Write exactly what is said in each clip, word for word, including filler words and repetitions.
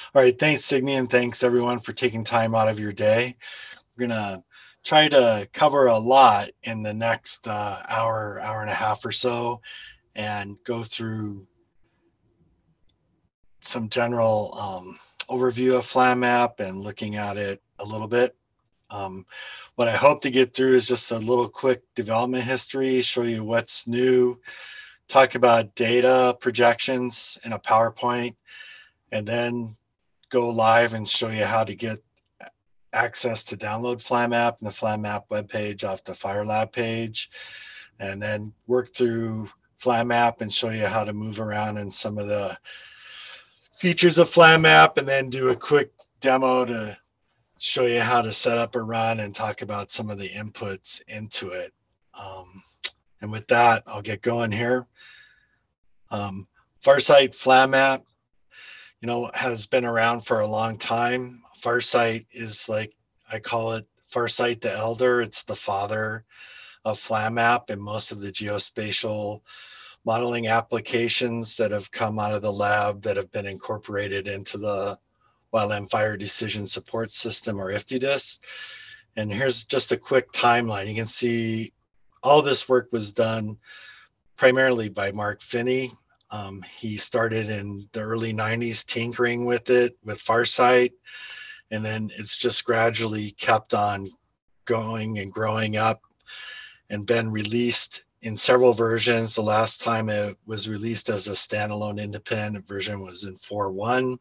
All right, thanks, Signy, and thanks everyone for taking time out of your day. We're gonna try to cover a lot in the next uh, hour, hour and a half or so, and go through some general um, overview of FlamMap and looking at it a little bit. Um, what I hope to get through is just a little quick development history, show you what's new, talk about data projections in a PowerPoint, and then go live and show you how to get access to download FlamMap and the FlamMap webpage off the FireLab page, and then work through FlamMap and show you how to move around in some of the features of FlamMap, and then do a quick demo to show you how to set up a run and talk about some of the inputs into it. Um, and with that, I'll get going here. Um, Farsight FlamMap, you know, has been around for a long time. Farsight is like, I call it Farsight the Elder. It's the father of FlamMap and most of the geospatial modeling applications that have come out of the lab that have been incorporated into the Wildland Fire Decision Support System, or F D D I S. And here's just a quick timeline. You can see all this work was done primarily by Mark Finney. Um, he started in the early nineties tinkering with it, with Farsight, and then it's just gradually kept on going and growing up and been released in several versions. The last time it was released as a standalone independent version was in four point one.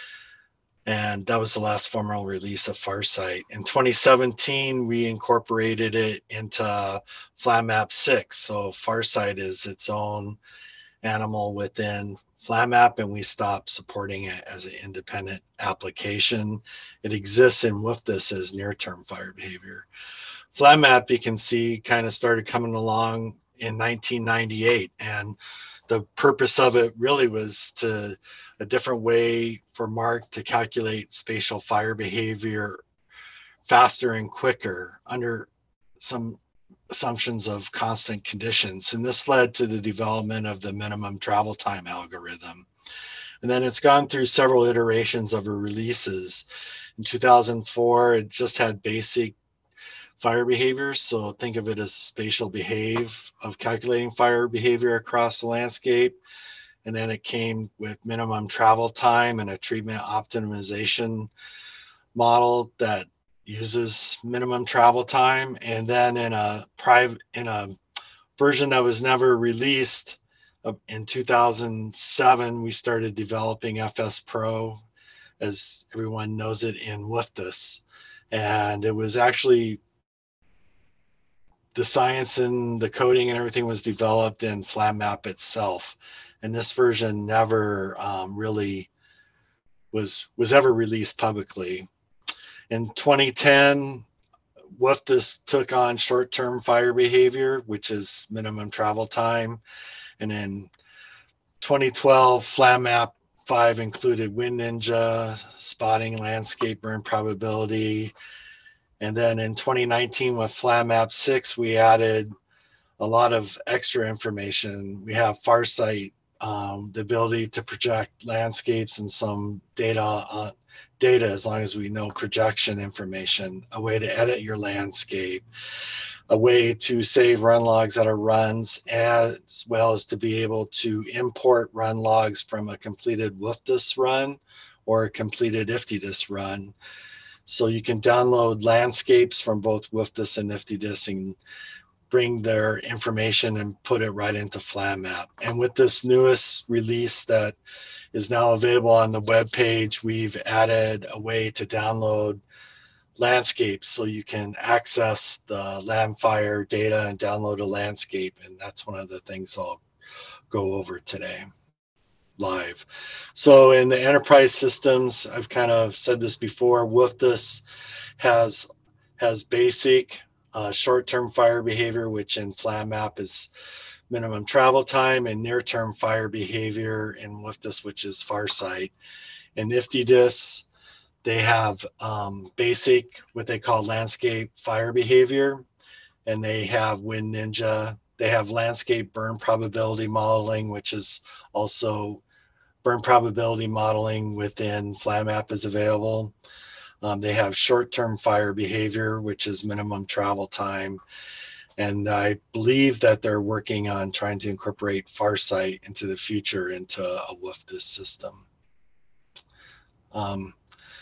And that was the last formal release of Farsight. In twenty seventeen, we incorporated it into FlamMap six. So Farsight is its own animal within FlamMap, and we stopped supporting it as an independent application. It exists in W F D I S as near-term fire behavior. FlamMap, you can see, kind of started coming along in nineteen ninety-eight, and the purpose of it really was to a different way for Mark to calculate spatial fire behavior faster and quicker under some assumptions of constant conditions. And this led to the development of the minimum travel time algorithm. And then it's gone through several iterations of releases. In two thousand four, it just had basic fire behavior. So think of it as spatial behave of calculating fire behavior across the landscape. And then it came with minimum travel time and a treatment optimization model that uses minimum travel time. And then in a private, in a version that was never released uh, in two thousand seven, we started developing F S Pro, as everyone knows it, in W F D I S. And it was actually, the science and the coding and everything was developed in FlamMap itself. And this version never um, really was was ever released publicly. In twenty ten, W F D I S took on short-term fire behavior, which is minimum travel time. And in twenty twelve, FlamMap five included Wind Ninja, spotting landscape burn probability. And then in twenty nineteen with FlamMap six, we added a lot of extra information. We have Farsight, um, the ability to project landscapes and some data uh, data as long as we know projection information, a way to edit your landscape, a way to save run logs out of runs, as well as to be able to import run logs from a completed W F D I S run or a completed F D D I S run. So you can download landscapes from both W F D I S and F D D I S and bring their information and put it right into FlamMap. And with this newest release that is now available on the web page, we've added a way to download landscapes so you can access the land fire data and download a landscape. And that's one of the things I'll go over today live. So in the enterprise systems, I've kind of said this before, W F D I S has, has basic uh, short-term fire behavior, which in FlamMap is minimum travel time, and near-term fire behavior in W F D I S, which is Farsight. In F D D I S, they have um, basic, what they call landscape fire behavior, and they have Wind Ninja. They have landscape burn probability modeling, which is also burn probability modeling within FlamMap is available. Um, they have short-term fire behavior, which is minimum travel time. And I believe that they're working on trying to incorporate Farsight into the future into a W F D S system. Um,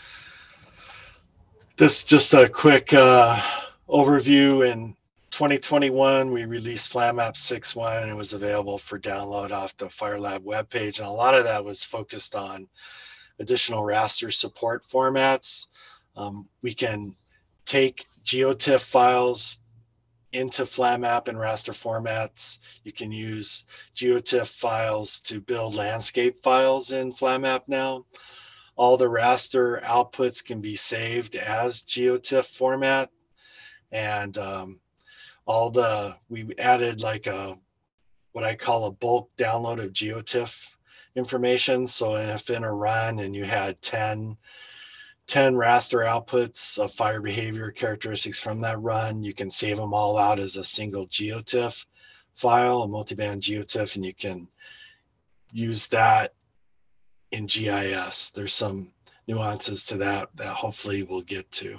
this just a quick uh, overview. In twenty twenty-one, we released FlamMap six point one, and it was available for download off the FireLab webpage. And a lot of that was focused on additional raster support formats. Um, we can take GeoTIFF files into FlamMap and raster formats. You can use GeoTIFF files to build landscape files in FlamMap now. All the raster outputs can be saved as GeoTIFF format. And um, all the, we added like a, what I call a bulk download of GeoTIFF information. So if in a run and you had ten, ten raster outputs of fire behavior characteristics from that run, you can save them all out as a single GeoTIFF file, a multiband GeoTIFF, and you can use that in G I S. There's some nuances to that that hopefully we'll get to.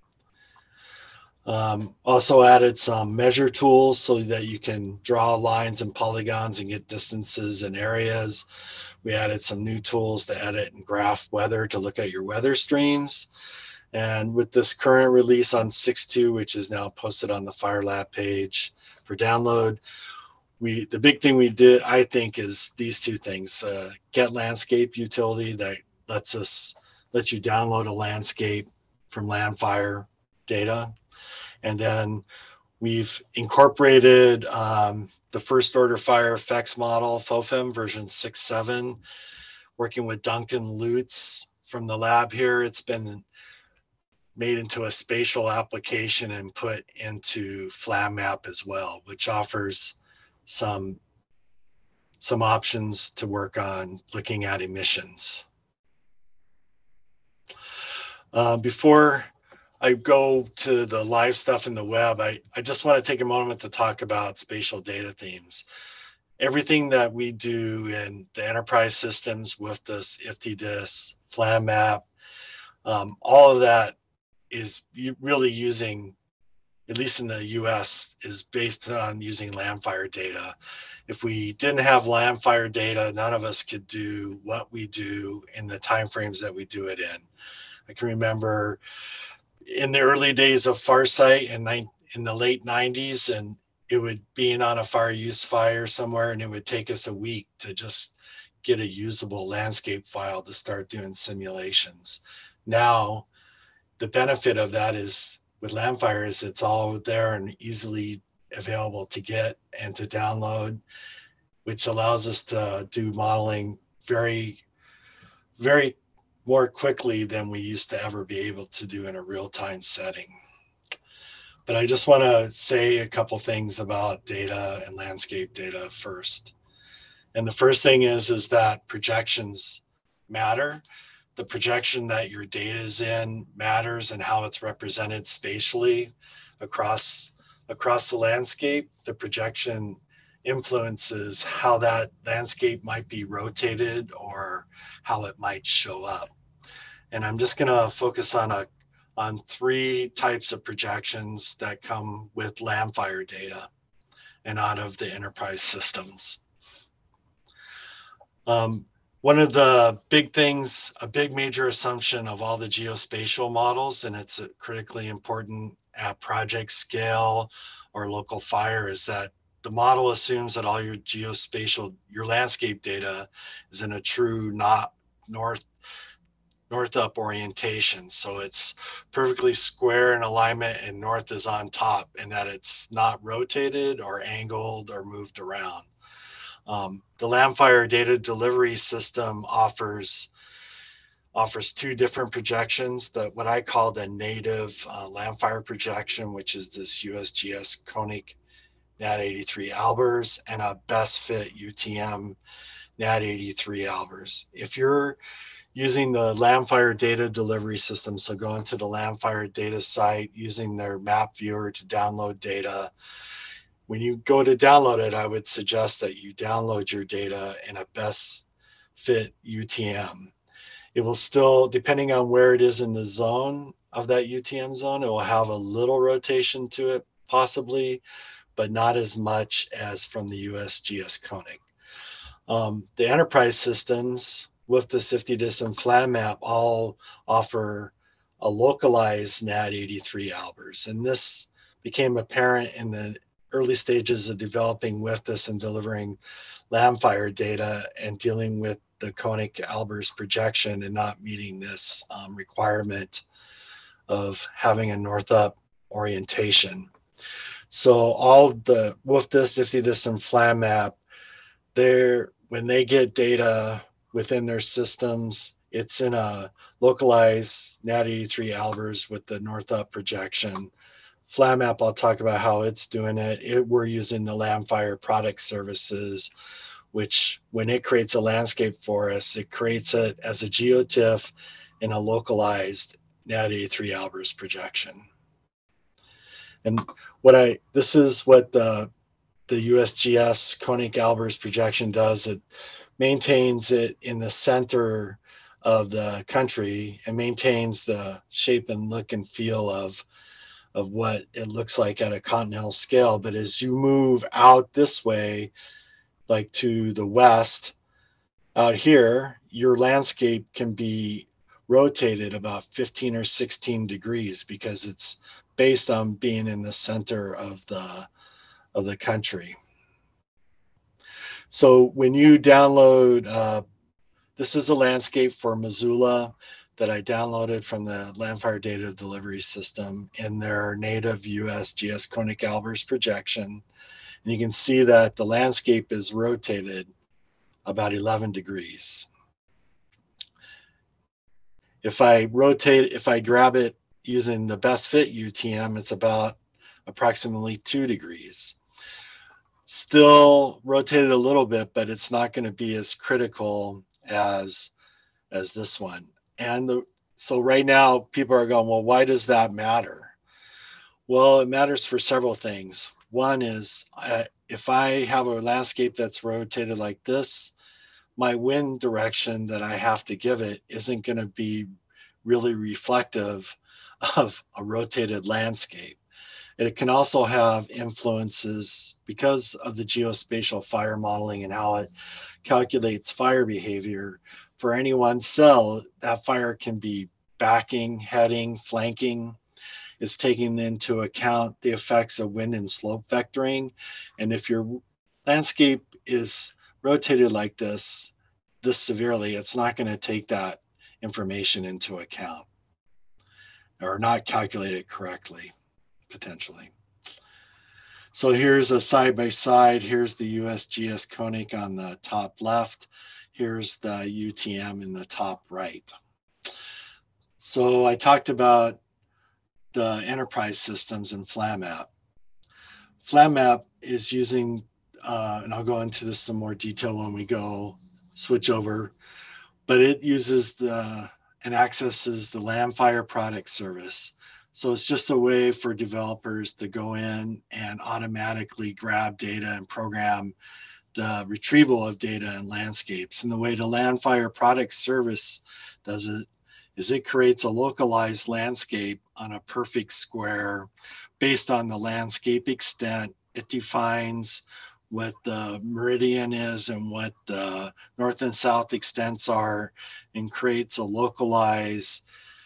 Um, also added some measure tools so that you can draw lines and polygons and get distances and areas. We added some new tools to edit and graph weather to look at your weather streams. And with this current release on six point two, which is now posted on the FireLab page for download, we the big thing we did, I think, is these two things. Uh, get landscape utility that lets us let you download a landscape from Landfire data. And then we've incorporated um, the first order fire effects model, FOFEM version six point seven, working with Duncan Lutz from the lab here. It's been made into a spatial application and put into FlamMap as well, which offers some, some options to work on looking at emissions. Uh, before I go to the live stuff in the web, I, I just want to take a moment to talk about spatial data themes. Everything that we do in the enterprise systems, W F D S, I F T D I S, FlamMap, um, all of that is really using, at least in the U S, is based on using Landfire data. If we didn't have Landfire data, none of us could do what we do in the timeframes that we do it in. I can remember in the early days of Farsight in, in the late nineties, and it would be on a fire use fire somewhere, and it would take us a week to just get a usable landscape file to start doing simulations. Now, the benefit of that is with Landfire is it's all there and easily available to get and to download, which allows us to do modeling very, very more quickly than we used to ever be able to do in a real-time setting. But I just want to say a couple things about data and landscape data first. And the first thing is, is that projections matter. The projection that your data is in matters and how it's represented spatially across, across the landscape. The projection influences how that landscape might be rotated or how it might show up. And I'm just going to focus on a on three types of projections that come with Landfire data and out of the enterprise systems. Um, one of the big things, a big major assumption of all the geospatial models, and it's critically important at project scale or local fire, is that the model assumes that all your geospatial, your landscape data is in a true not north, north up orientation. So it's perfectly square in alignment and north is on top, and that it's not rotated or angled or moved around. Um, the Landfire data delivery system offers offers two different projections, that what I call the native uh, Landfire projection, which is this U S G S Koenig N A T eighty-three Albers, and a best fit U T M N A T eighty-three Albers. If you're using the Landfire data delivery system, so go into the Landfire data site using their map viewer to download data. When you go to download it, I would suggest that you download your data in a best fit U T M. It will still, depending on where it is in the zone of that U T M zone, it will have a little rotation to it, possibly, but not as much as from the U S G S Koenig. Um, the enterprise systems with the SIFTI-DIS and FlamMap all offer a localized N A D eighty-three Albers. And this became apparent in the early stages of developing W I F this and delivering landfire data and dealing with the Koenig Albers projection and not meeting this um, requirement of having a north up orientation. So all the W I F this, SIFTI-DIS, and FlamMap, they're, when they get data within their systems, it's in a localized N A D eighty-three Albers with the north up projection. FlamMap, I'll talk about how it's doing it. it. We're using the Landfire Product Services, which when it creates a landscape for us, it creates it as a geotiff in a localized N A D eighty-three Albers projection. And what I, this is what the, the U S G S Koenig Albers projection does. It maintains it in the center of the country and maintains the shape and look and feel of, of what it looks like at a continental scale. But as you move out this way, like to the west, out here, your landscape can be rotated about fifteen or sixteen degrees because it's based on being in the center of the, of the country. So when you download, uh, this is a landscape for Missoula that I downloaded from the Landfire Data Delivery System in their native U S G S Koenig Albers projection. And you can see that the landscape is rotated about eleven degrees. If I rotate, if I grab it using the best fit U T M, it's about approximately two degrees. Still rotated a little bit, but it's not going to be as critical as, as this one. And the, so right now people are going, well, why does that matter? Well, it matters for several things. One is I, if I have a landscape that's rotated like this, my wind direction that I have to give it isn't going to be really reflective of a rotated landscape. It can also have influences because of the geospatial fire modeling and how it calculates fire behavior. For any one cell, that fire can be backing, heading, flanking. It's taking into account the effects of wind and slope vectoring. And if your landscape is rotated like this, this severely, it's not going to take that information into account or not calculate it correctly, potentially. So here's a side by side. Here's the U S G S Koenig on the top left. Here's the U T M in the top right. So I talked about the enterprise systems in FlamMap. FlamMap is using, uh, and I'll go into this in more detail when we go switch over, but it uses the and accesses the Landfire Product Service. So it's just a way for developers to go in and automatically grab data and program the retrieval of data and landscapes. And the way the Landfire Product Service does it is it creates a localized landscape on a perfect square based on the landscape extent. It defines what the meridian is and what the north and south extents are and creates a localized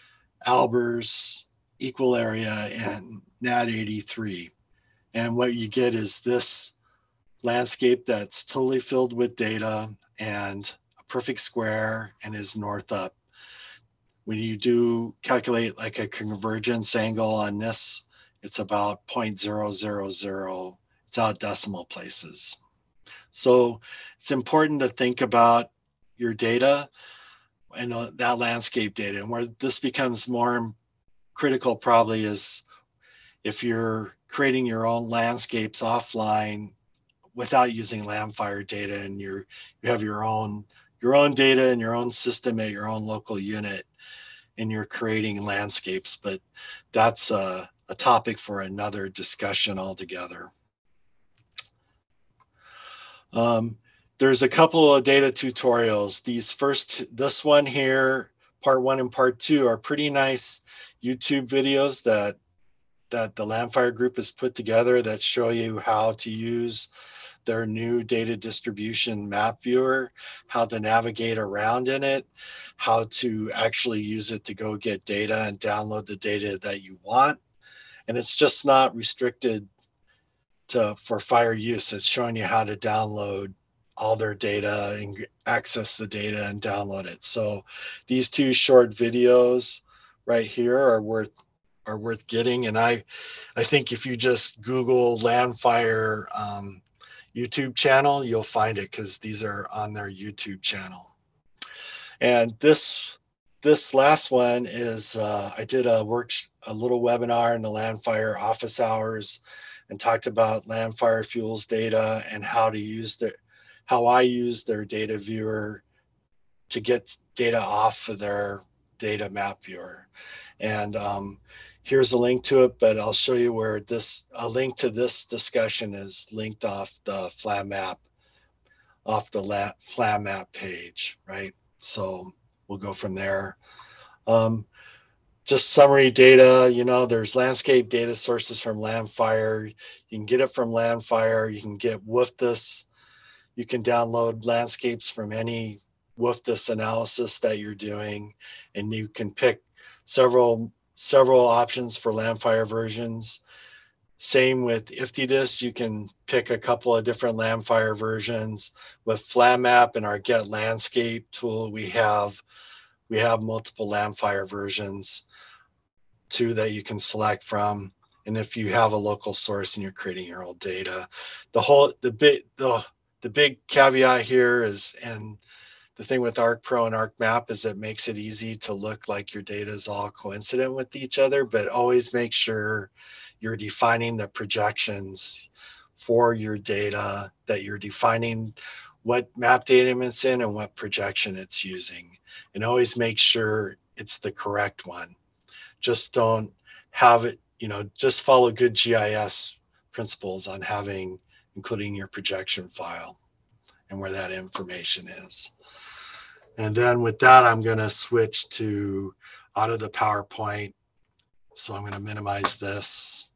Albers equal area and N A D eighty-three. And what you get is this landscape that's totally filled with data and a perfect square and is north up. When you do calculate like a convergence angle on this, it's about zero point zero zero zero. It's out decimal places. So it's important to think about your data and that landscape data. And where this becomes more critical probably is if you're creating your own landscapes offline without using Landfire data, and you're you have your own your own data and your own system at your own local unit, and you're creating landscapes. But that's a, a topic for another discussion altogether. Um, there's a couple of data tutorials. These first, this one here, part one and part two, are pretty nice YouTube videos that that the Landfire group has put together that show you how to use their new data distribution map viewer, how to navigate around in it, how to actually use it to go get data and download the data that you want. And it's just not restricted to for fire use. It's showing you how to download all their data and access the data and download it. So these two short videos right here are worth are worth getting. And I I think if you just Google Landfire um, YouTube channel, you'll find it, because these are on their YouTube channel. And this this last one is uh, I did a work a little webinar in the Landfire office hours and talked about Landfire Fuels data and how to use the how I use their data viewer to get data off of their data map viewer. And um, here's a link to it, but I'll show you where this, a link to this discussion is linked off the FlamMap, off the FlamMap page, right? So we'll go from there. Um, just summary data, you know, there's landscape data sources from Landfire. You can get it from Landfire. You can get W F D S. You can download landscapes from any W F D S analysis that you're doing, and you can pick several several options for Landfire versions. Same with I F T D I S, you can pick a couple of different Landfire versions. With FlamMap and our Get Landscape tool, we have we have multiple Landfire versions too that you can select from. And if you have a local source and you're creating your own data, the whole the big the the big caveat here is, and the thing with ArcPro and ArcMap is it makes it easy to look like your data is all coincident with each other, but always make sure you're defining the projections for your data, that you're defining what map data it's in and what projection it's using. And always make sure it's the correct one. Just don't have it, you know, just follow good G I S principles on having, including your projection file and where that information is. And then with that, I'm going to switch to out of the PowerPoint. So I'm going to minimize this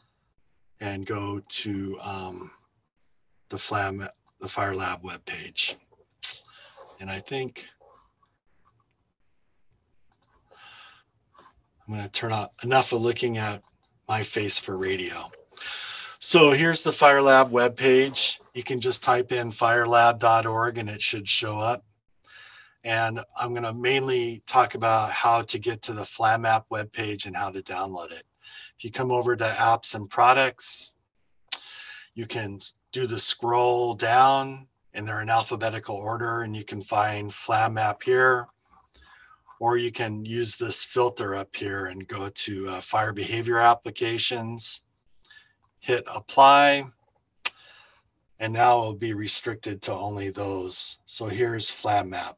and go to um, the Flam, the Fire Lab webpage. And I think I'm going to turn off enough of looking at my face for radio. So here's the Fire Lab webpage. You can just type in firelab dot org and it should show up. And I'm going to mainly talk about how to get to the FlamMap webpage and how to download it. If you come over to apps and products, you can do the scroll down and they're in alphabetical order, and you can find FlamMap here, or you can use this filter up here and go to uh, fire behavior applications, hit apply, and now it'll be restricted to only those. So here's FlamMap.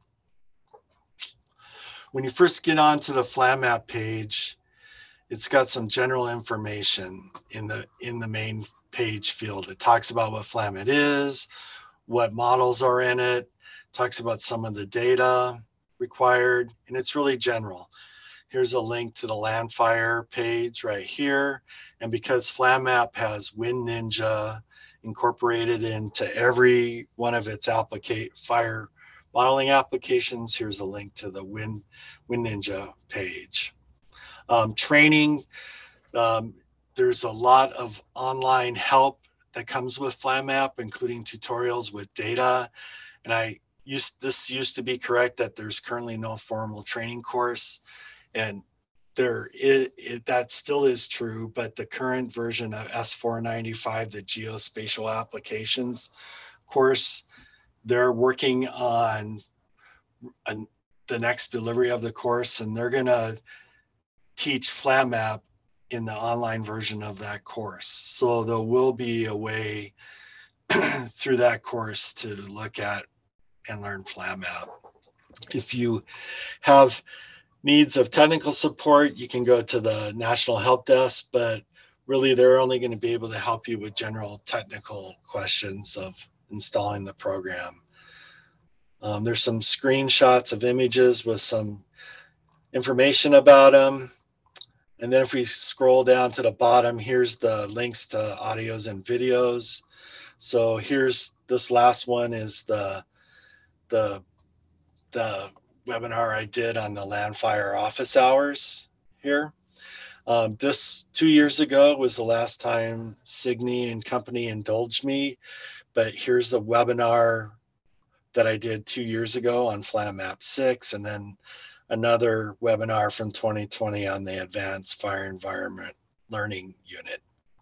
When you first get onto the FlamMap page, it's got some general information in the in the main page field. It talks about what FlamMap is, what models are in it, talks about some of the data required, and it's really general. Here's a link to the Landfire page right here. And because FlamMap has WinNinja incorporated into every one of its applicate fire modeling applications, here's a link to the Win, WinNinja page. Um, training, um, there's a lot of online help that comes with FlamMap, including tutorials with data. And I used, this used to be correct that there's currently no formal training course. And there it, it, that still is true, but the current version of S four ninety-five, the geospatial applications course, they're working on an, the next delivery of the course, and they're going to teach FlamMap in the online version of that course. So there will be a way through that course to look at and learn FlamMap. If you have needs of technical support, you can go to the National Help Desk, but really they're only going to be able to help you with general technical questions of installing the program. Um, there's some screenshots of images with some information about them. And then if we scroll down to the bottom, here's the links to audios and videos. So here's this last one is the the the webinar I did on the land fire office hours here. Um, this two years ago was the last time Signy and company indulged me, but here's a webinar that I did two years ago on FlamMap six, and then another webinar from twenty twenty on the Advanced Fire Environment Learning Unit.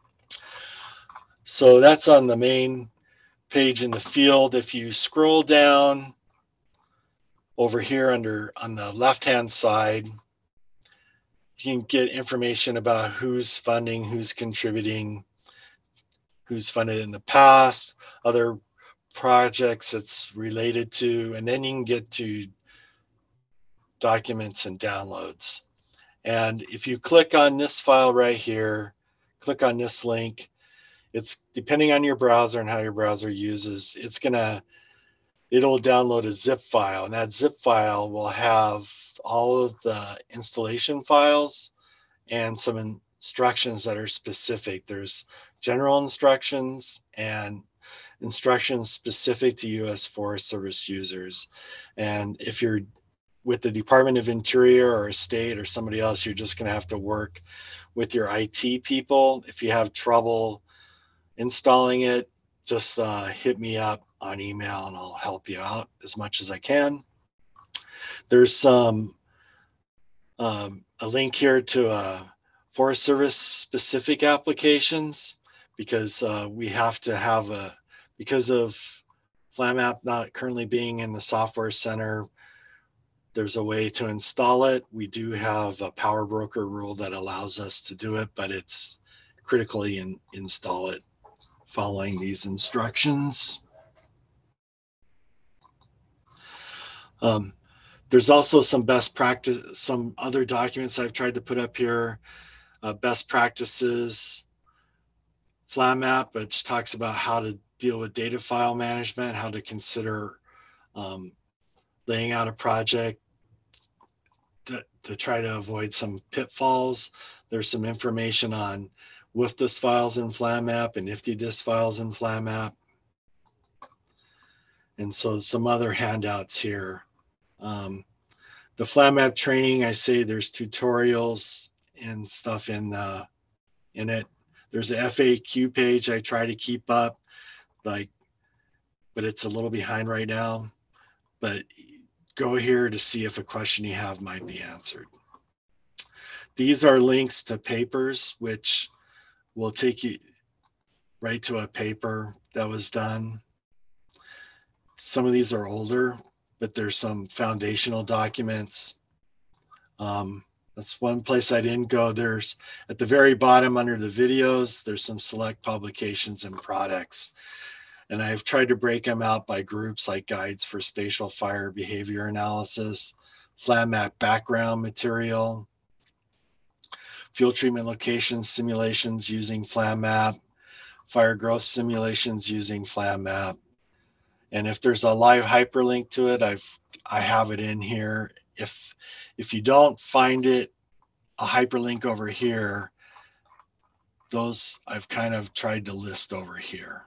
So that's on the main page in the field. If you scroll down over here under on the left-hand side, you can get information about who's funding, who's contributing, who's funded in the past, other projects it's related to, and then you can get to documents and downloads. And if you click on this file right here, click on this link, it's depending on your browser and how your browser uses, it's gonna, it'll download a zip file, and that zip file will have all of the installation files and some instructions that are specific. There's general instructions and instructions specific to U S Forest Service users. And if you're with the Department of Interior or a state or somebody else, you're just going to have to work with your I T people. If you have trouble installing it, just uh, hit me up on email and I'll help you out as much as I can. There's some um, a link here to uh, Forest Service specific applications, because uh, we have to have a, because of FlamMap not currently being in the software center, there's a way to install it. We do have a power broker rule that allows us to do it, but it's critically in, install it following these instructions. Um, there's also some best practice, some other documents I've tried to put up here, uh, best practices, FlamMap, which talks about how to deal with data file management, how to consider um, laying out a project to, to try to avoid some pitfalls. There's some information on W I F DIS files in FlamMap and I F T D I S files in FlamMap. And so some other handouts here. Um, the FlamMap training, I say there's tutorials and stuff in the in it. There's a F A Q page I try to keep up, like, but it's a little behind right now. But go here to see if a question you have might be answered. These are links to papers, which will take you right to a paper that was done. Some of these are older, but there's some foundational documents. Um, that's one place I didn't go. There's at the very bottom under the videos, there's some select publications and products. And I've tried to break them out by groups, like guides for spatial fire behavior analysis, FlamMap background material, fuel treatment location simulations using FlamMap, fire growth simulations using FlamMap. And if there's a live hyperlink to it, I've I have it in here. If if you don't find it, a hyperlink over here, those I've kind of tried to list over here.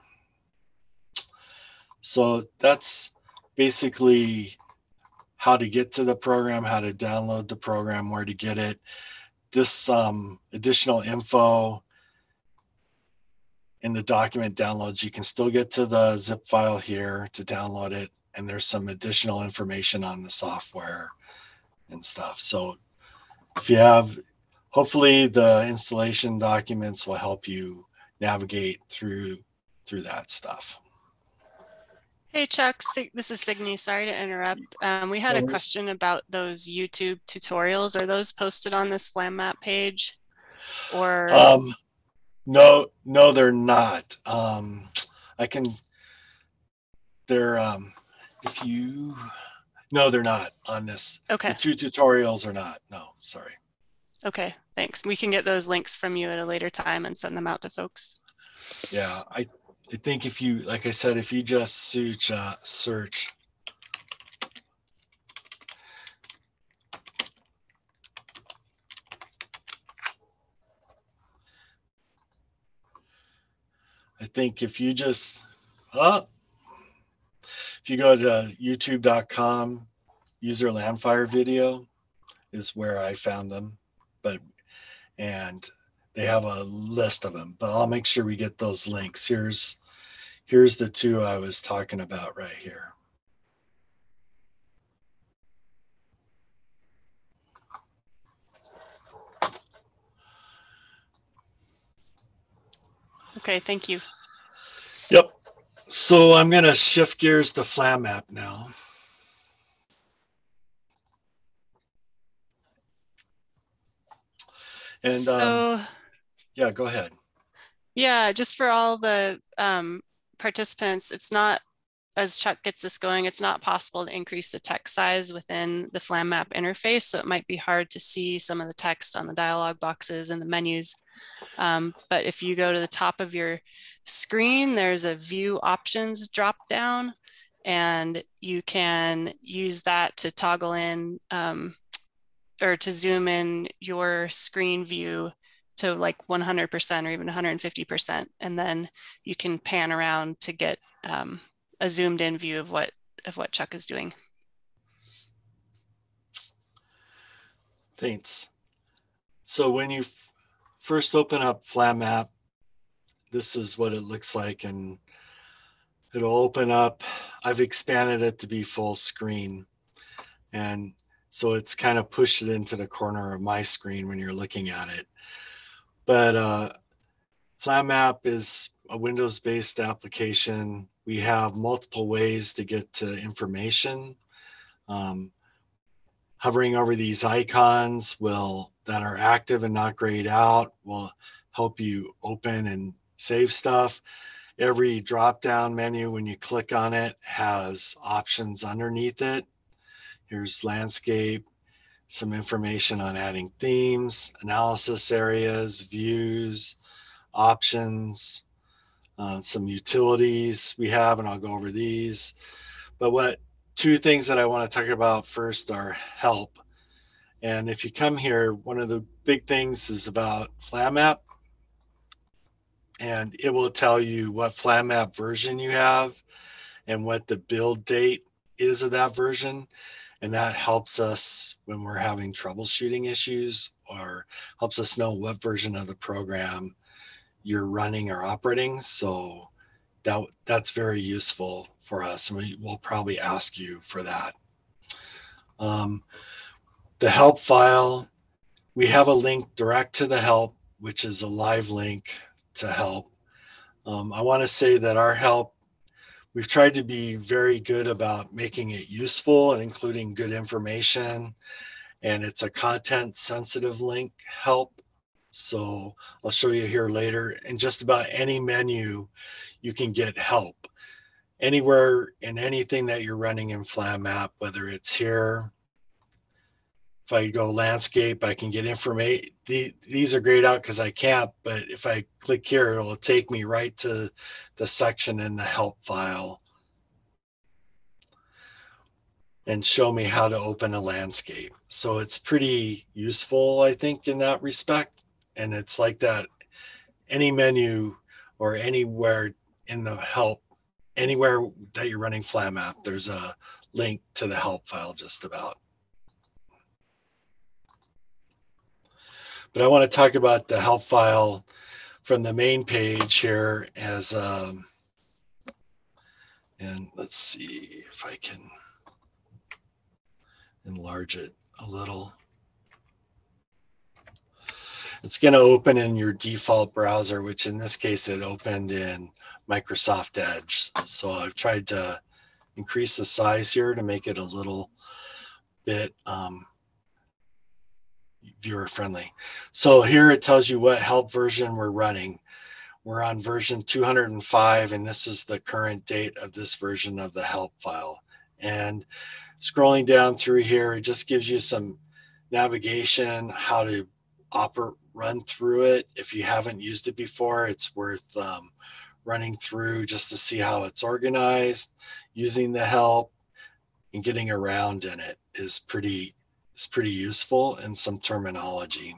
So that's basically how to get to the program, how to download the program, where to get it. This um, additional info in the document downloads, you can still get to the zip file here to download it. And there's some additional information on the software and stuff. So if you have, hopefully the installation documents will help you navigate through through that stuff. Hey Chuck, this is Signy. Sorry to interrupt. Um, we had a question about those YouTube tutorials. Are those posted on this FlamMap page? Or um, no, no, they're not. Um, I can. They're um, if you. No, they're not on this. Okay. The two tutorials are not. No, sorry. Okay, thanks. We can get those links from you at a later time and send them out to folks. Yeah, I I think if you, like I said, if you just search, uh, search I think if you just, oh, if you go to youtube dot com, user landfire video is where I found them. But, and they have a list of them, but I'll make sure we get those links. Here's, here's the two I was talking about right here. Okay, thank you. Yep. So I'm going to shift gears to FlamMap now. And so, um, yeah, go ahead. Yeah, just for all the um, participants, it's not, as Chuck gets this going, it's not possible to increase the text size within the FlamMap interface. So it might be hard to see some of the text on the dialog boxes and the menus. Um, but if you go to the top of your screen, there's a view options drop down, and you can use that to toggle in um, or to zoom in your screen view to like one hundred percent or even one hundred fifty percent. And then you can pan around to get um, a zoomed in view of what, of what Chuck is doing. Thanks. So when you f- first open up FlamMap, this is what it looks like, and it'll open up. I've expanded it to be full screen, and so it's kind of pushed it into the corner of my screen when you're looking at it. But uh, FlamMap is a Windows-based application. We have multiple ways to get to information. Um, hovering over these icons will that are active and not grayed out will help you open and save stuff. Every drop-down menu, when you click on it, has options underneath it. Here's landscape, some information on adding themes, analysis areas, views, options, uh, some utilities we have, and I'll go over these. But what two things that I want to talk about first are help. And if you come here, one of the big things is about FlamMap, and it will tell you what FlamMap version you have and what the build date is of that version. And that helps us when we're having troubleshooting issues, or helps us know what version of the program you're running or operating. So that that's very useful for us, and we will probably ask you for that. Um, the help file, we have a link direct to the help, which is a live link to help. Um, I want to say that our help, we've tried to be very good about making it useful and including good information, and it's a content sensitive link help. So I'll show you here later. In just about any menu, you can get help. Anywhere in anything that you're running in FlamMap, whether it's here, if I go landscape, I can get information. The, these are grayed out because I can't, but if I click here, it'll take me right to the section in the help file and show me how to open a landscape. So it's pretty useful, I think, in that respect. And it's like that, any menu or anywhere in the help, anywhere that you're running FlamMap, there's a link to the help file just about. But I want to talk about the help file from the main page here as, um, and let's see if I can enlarge it a little. It's going to open in your default browser, which in this case it opened in Microsoft Edge. So I've tried to increase the size here to make it a little bit um, viewer friendly. So here it tells you what help version we're running. We're on version two hundred five, and this is the current date of this version of the help file. And scrolling down through here, it just gives you some navigation, how to operate, run through it. If you haven't used it before, it's worth um, running through just to see how it's organized, using the help, and getting around in it is pretty is pretty useful, and some terminology.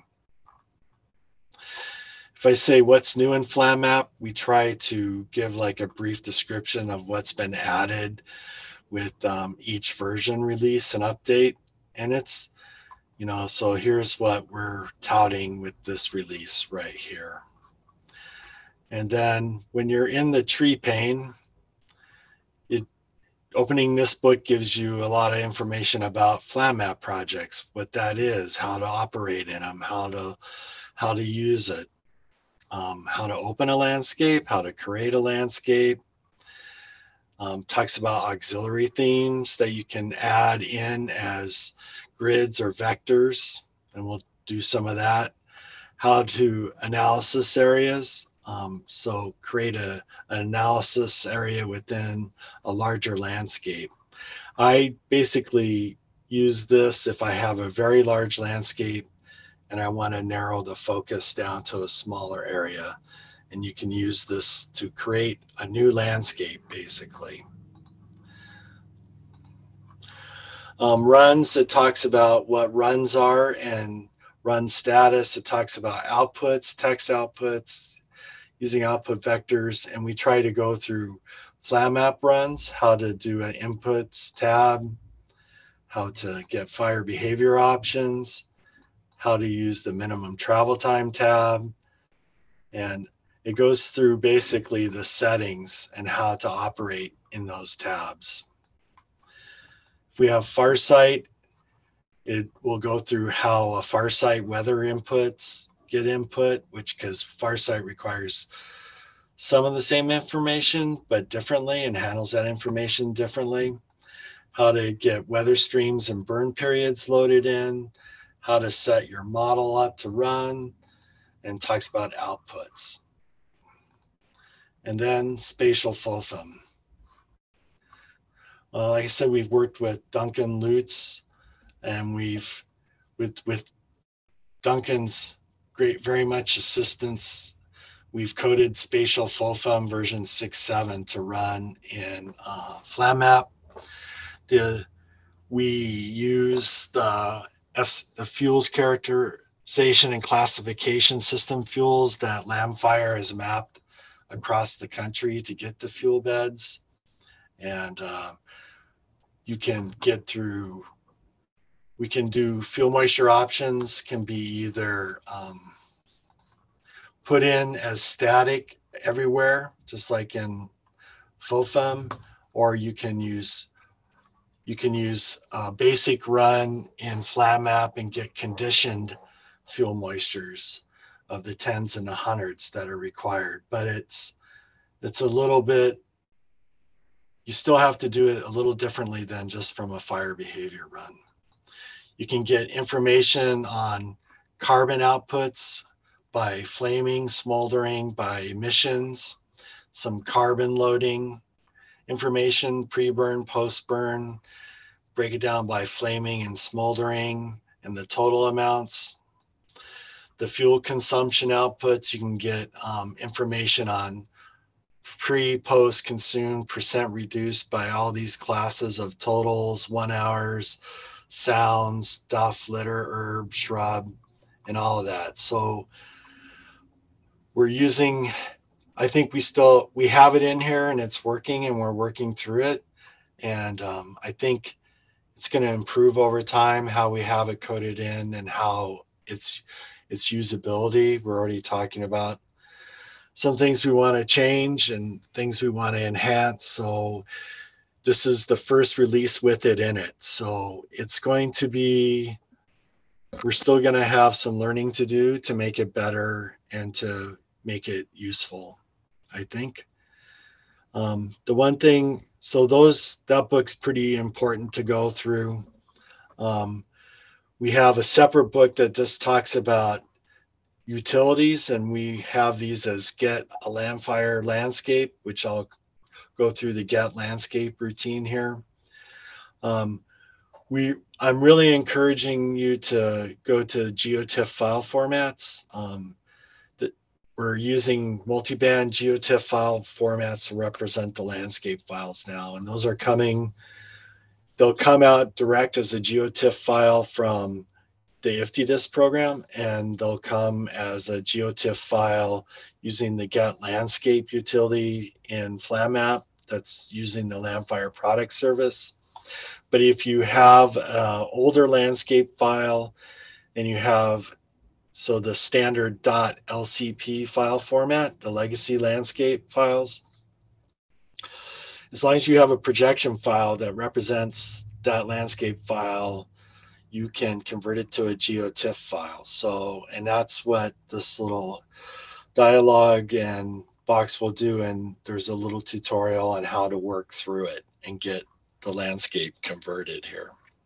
If I say what's new in FlamMap, we try to give like a brief description of what's been added with um, each version release and update. And it's, you know, so here's what we're touting with this release right here. And then when you're in the tree pane, it, opening this book gives you a lot of information about FlamMap projects, what that is, how to operate in them, how to how to use it, um, how to open a landscape, how to create a landscape. Um, talks about auxiliary themes that you can add in as grids or vectors, and we'll do some of that. How to analysis areas. Um, so create a, an analysis area within a larger landscape. I basically use this if I have a very large landscape and I want to narrow the focus down to a smaller area. And you can use this to create a new landscape, basically. Um, runs, it talks about what runs are and run status. It talks about outputs, text outputs, using output vectors. And we try to go through FlamMap runs, how to do an inputs tab, how to get fire behavior options, how to use the minimum travel time tab. And it goes through basically the settings and how to operate in those tabs. If we have Farsight, it will go through how a Farsight weather inputs get input, which because Farsight requires some of the same information, but differently, and handles that information differently. How to get weather streams and burn periods loaded in, how to set your model up to run, and talks about outputs. And then spatial F O F M. Uh, like I said, we've worked with Duncan Lutz, and we've, with, with Duncan's great, very much assistance, we've coded spatial F O F M version six point seven to run in uh, FlamMap. The, we use the, F, the fuels characterization and classification system fuels that Lamfire has mapped across the country to get the fuel beds. And uh, you can get through, we can do fuel moisture options, can be either um, put in as static everywhere, just like in F O F M, or you can use you can use a basic run in FlamMap and get conditioned fuel moistures of the tens and the hundreds that are required. But it's it's a little bit, you still have to do it a little differently than just from a fire behavior run. You can get information on carbon outputs by flaming, smoldering, by emissions, some carbon loading information, pre-burn, post-burn, break it down by flaming and smoldering and the total amounts. The fuel consumption outputs, you can get um, information on pre, post, consumed, percent reduced by all these classes of totals, one hours, sounds, duff, litter, herb, shrub, and all of that. So we're using, I think we still, we have it in here and it's working and we're working through it. And um, I think it's going to improve over time how we have it coded in and how it's, its usability. We're already talking about some things we want to change and things we want to enhance. So this is the first release with it in it. So it's going to be, we're still going to have some learning to do to make it better and to make it useful, I think. Um, the one thing, so those, that book's pretty important to go through. Um, we have a separate book that just talks about utilities, and we have these as get a Lamfire landscape, which I'll go through the get landscape routine here. Um, we, I'm really encouraging you to go to GeoTIFF file formats. Um, that we're using multiband GeoTIFF file formats to represent the landscape files now, and those are coming, they'll come out direct as a GeoTIFF file from the I F T D I S program, and they'll come as a GeoTIFF file using the Get Landscape utility in FlamMap that's using the Landfire product service. But if you have an older landscape file and you have, so the standard .lcp file format, the legacy landscape files, as long as you have a projection file that represents that landscape file, you can convert it to a GeoTIFF file. So, and that's what this little dialogue and box will do. And there's a little tutorial on how to work through it and get the landscape converted here.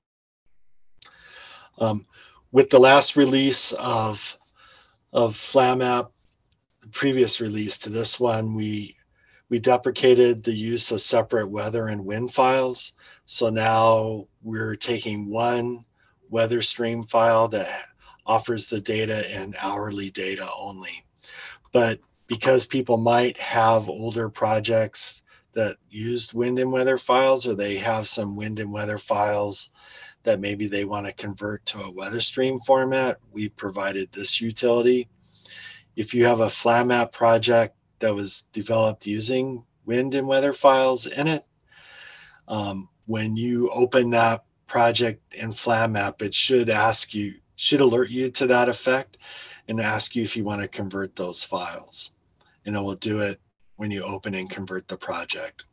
Um, with the last release of, of FlamMap, the previous release to this one, we, we deprecated the use of separate weather and wind files. So now we're taking one weather stream file that offers the data in hourly data only. But because people might have older projects that used wind and weather files, or they have some wind and weather files that maybe they want to convert to a weather stream format, we provided this utility. If you have a FlamMap project that was developed using wind and weather files in it, um, when you open that project in FlamMap, it should ask you, should alert you to that effect and ask you if you want to convert those files. And it will do it when you open and convert the project.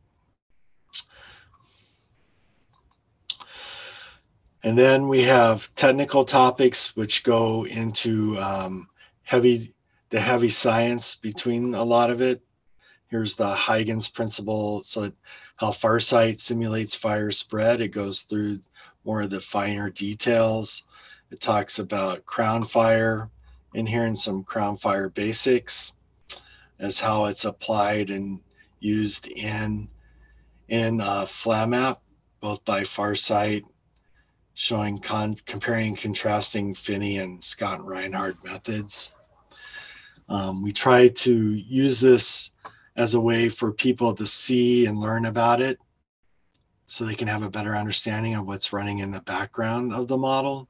And then we have technical topics which go into um, heavy, the heavy science between a lot of it. Here's the Huygens principle, so how Farsight simulates fire spread. It goes through more of the finer details. It talks about crown fire in here and some crown fire basics as how it's applied and used in, in uh, FlamMap, both by Farsight, showing con comparing and contrasting Finney and Scott and Reinhardt methods. Um, we try to use this as a way for people to see and learn about it so they can have a better understanding of what's running in the background of the model.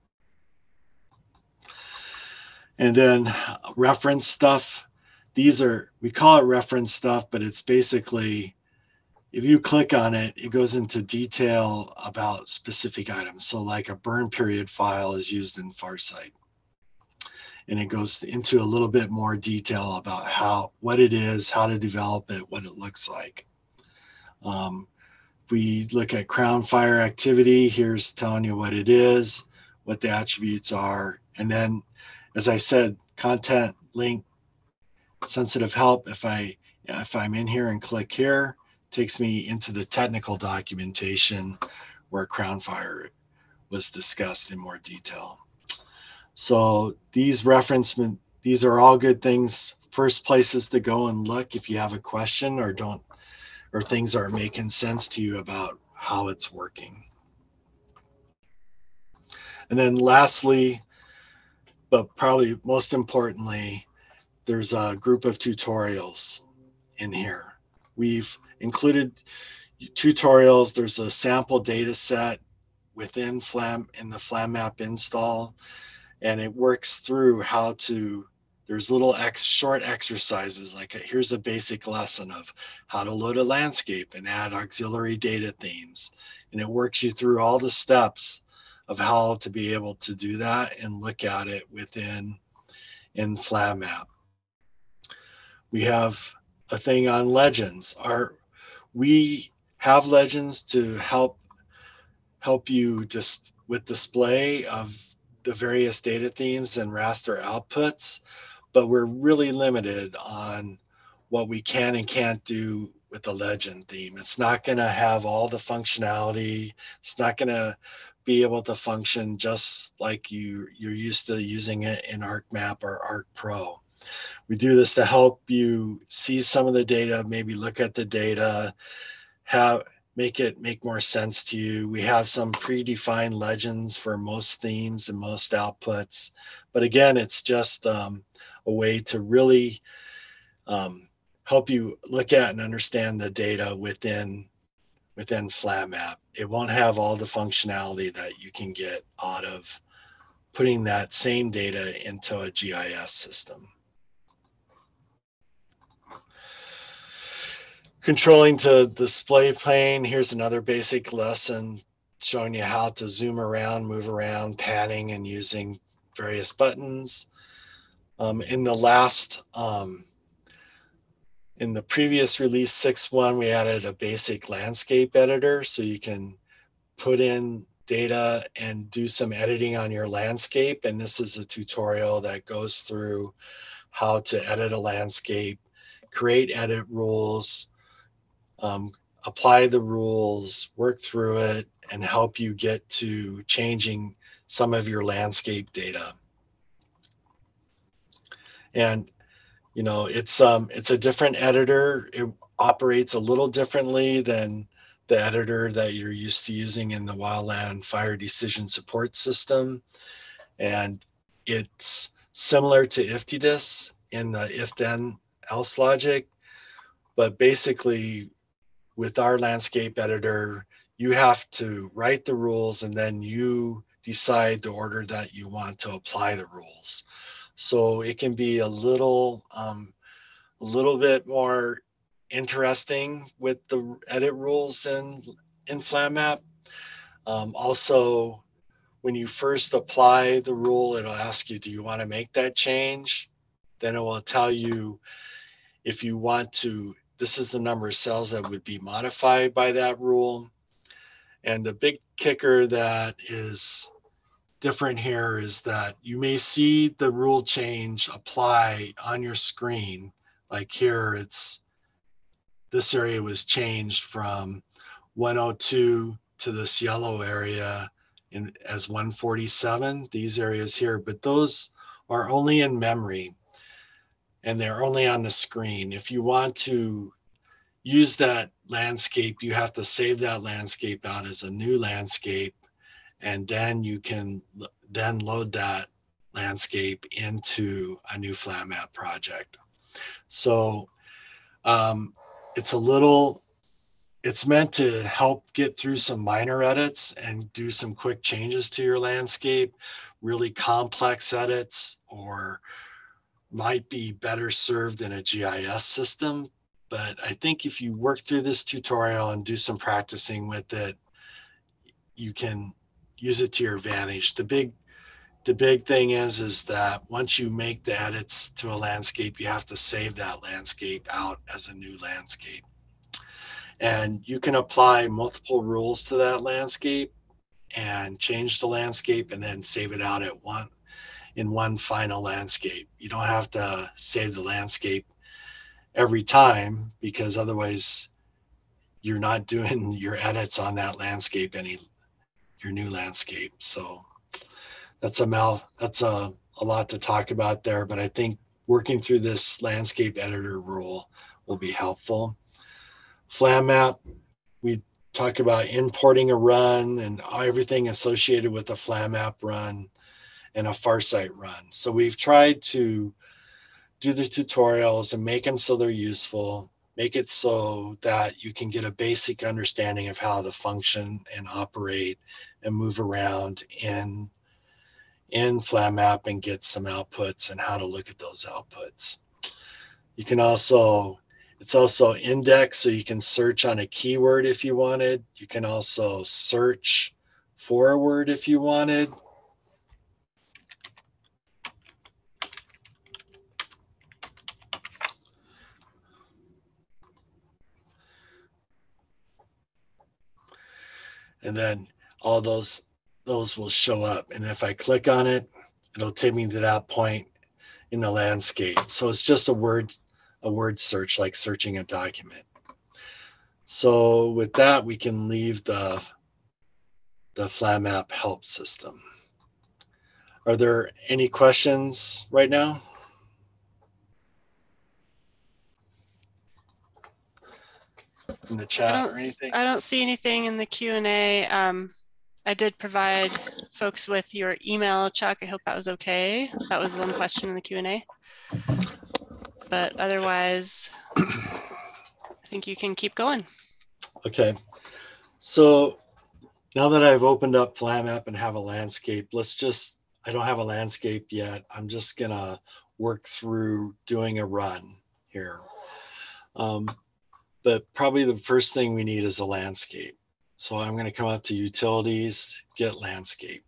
And then reference stuff. These are, we call it reference stuff, but it's basically, if you click on it, it goes into detail about specific items. So like a burn period file is used in Farsight. And it goes into a little bit more detail about how, what it is, how to develop it, what it looks like. Um, if we look at crown fire activity, here's telling you what it is, what the attributes are. And then, as I said, content, link, sensitive help. If I, if I'm in here and click here, it takes me into the technical documentation where crown fire was discussed in more detail. So these referencement, these are all good things, first places to go and look if you have a question or don't, or things aren't making sense to you about how it's working. And then lastly, but probably most importantly, there's a group of tutorials in here. We've included tutorials. There's a sample data set within Flam in the FlamMap install. And it works through how to, there's little ex, short exercises, like a, here's a basic lesson of how to load a landscape and add auxiliary data themes. And it works you through all the steps of how to be able to do that and look at it within in FlamMap. We have a thing on legends. Our, we have legends to help, help you just with display of the various data themes and raster outputs, but we're really limited on what we can and can't do with the legend theme. It's not going to have all the functionality. It's not going to be able to function just like you, you're used to using it in ArcMap or ArcPro. We do this to help you see some of the data, maybe look at the data, have make it make more sense to you. We have some predefined legends for most themes and most outputs. But again, it's just um, a way to really um, help you look at and understand the data within within FlamMap. It won't have all the functionality that you can get out of putting that same data into a G I S system. Controlling to display plane, here's another basic lesson showing you how to zoom around, move around, panning and using various buttons. Um, in the last, um, in the previous release six point one, we added a basic landscape editor so you can put in data and do some editing on your landscape. And this is a tutorial that goes through how to edit a landscape, create edit rules, um, apply the rules, work through it, and help you get to changing some of your landscape data. And you know, it's um, it's a different editor. It operates a little differently than the editor that you're used to using in the wildland fire decision support system. And it's similar to IFTDIS in the if then else logic, but basically with our landscape editor, you have to write the rules and then you decide the order that you want to apply the rules. So it can be a little, um, a little bit more interesting with the edit rules in, in FlamMap. Um, also, when you first apply the rule, it'll ask you, do you want to make that change? Then it will tell you if you want to, this is the number of cells that would be modified by that rule. And the big kicker that is different here is that you may see the rule change apply on your screen. Like here, it's, this area was changed from one oh two to this yellow area in as one forty-seven, these areas here, but those are only in memory and they're only on the screen. If you want to use that landscape, you have to save that landscape out as a new landscape, and then you can then load that landscape into a new FlamMap project. So um, it's a little, it's meant to help get through some minor edits and do some quick changes to your landscape. Really complex edits or might be better served in a G I S system. But I think if you work through this tutorial and do some practicing with it, you can use it to your advantage. The big the big thing is is that once you make the edits to a landscape, you have to save that landscape out as a new landscape. And you can apply multiple rules to that landscape and change the landscape and then save it out at one in one final landscape. You don't have to save the landscape every time because otherwise you're not doing your edits on that landscape any your new landscape. So that's a mal that's a, a lot to talk about there, but I think working through this landscape editor rule will be helpful. FlamMap, we talk about importing a run and everything associated with a FlamMap run and a Farsight run. So we've tried to do the tutorials and make them so they're useful, make it so that you can get a basic understanding of how to function and operate and move around in, in FlamMap and get some outputs and how to look at those outputs. You can also, it's also indexed so you can search on a keyword if you wanted. You can also search for a word if you wanted. And then all those those will show up. And if I click on it, it'll take me to that point in the landscape. So it's just a word a word search, like searching a document. So with that, we can leave the the FlamMap help system. Are there any questions right now? In the I chat or don't, anything? I don't see anything in the Q and A. Um, I did provide folks with your email, Chuck. I hope that was okay. That was one question in the Q and A. But otherwise, I think you can keep going. Okay. So now that I've opened up FlamMap and have a landscape, let's just, I don't have a landscape yet. I'm just gonna work through doing a run here. Um, but probably the first thing we need is a landscape. So I'm gonna come up to utilities, get landscape.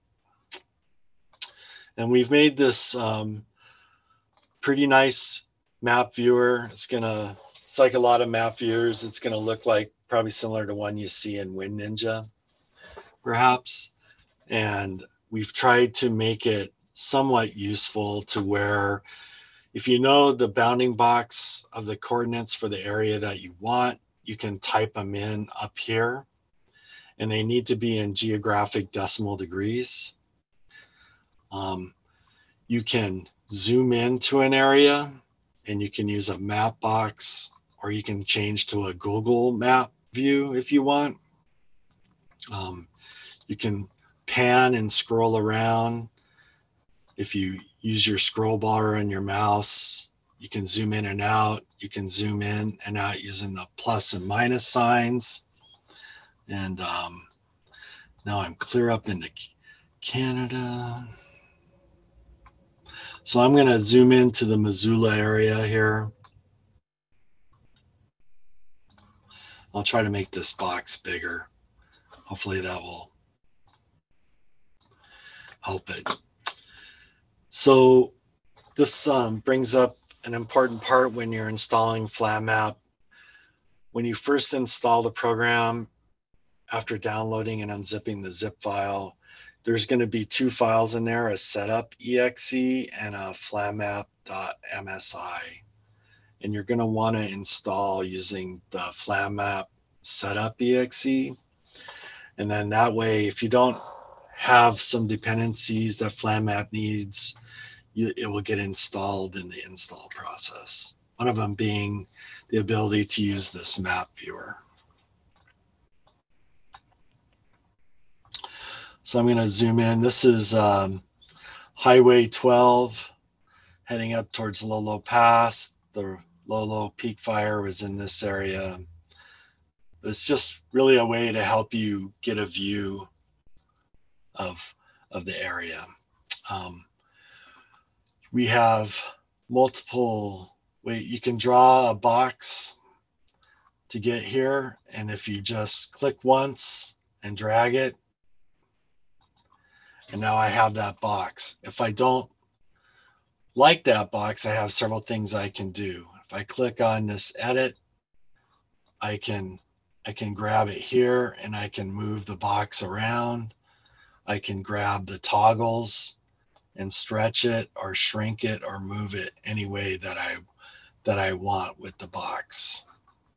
And we've made this um, pretty nice map viewer. It's gonna, it's like a lot of map viewers. It's gonna look like probably similar to one you see in WinNinja, perhaps. And we've tried to make it somewhat useful to where if you know the bounding box of the coordinates for the area that you want, you can type them in up here, and they need to be in geographic decimal degrees. Um, you can zoom into an area and you can use a map box, or you can change to a Google map view if you want. Um, you can pan and scroll around. If you use your scroll bar and your mouse, you can zoom in and out. You can zoom in and out using the plus and minus signs. And um, now I'm clear up into Canada. So I'm going to zoom into the Missoula area here. I'll try to make this box bigger. Hopefully that will help it. So this um, brings up an important part when you're installing FlamMap. When you first install the program, after downloading and unzipping the zip file, there's going to be two files in there, a setup E X E and a flammap.msi. And you're going to want to install using the FlamMap setup E X E. And then that way, if you don't have some dependencies that FlamMap needs, you, it will get installed in the install process. One of them being the ability to use this map viewer. So I'm going to zoom in. This is um, Highway twelve heading up towards Lolo Pass. The Lolo Peak Fire was in this area. But it's just really a way to help you get a view of, of the area. Um, we have multiple, wait, you can draw a box to get here. And if you just click once and drag it, and now I have that box. If I don't like that box, I have several things I can do. If I click on this edit, I can I can grab it here and I can move the box around. I can grab the toggles and stretch it or shrink it or move it any way that I that I want with the box.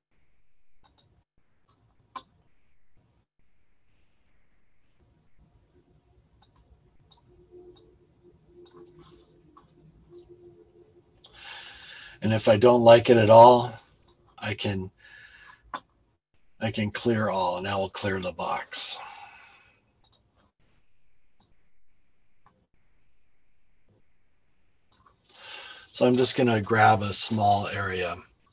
And if I don't like it at all, I can I can clear all, and that will clear the box. So I'm just going to grab a small area.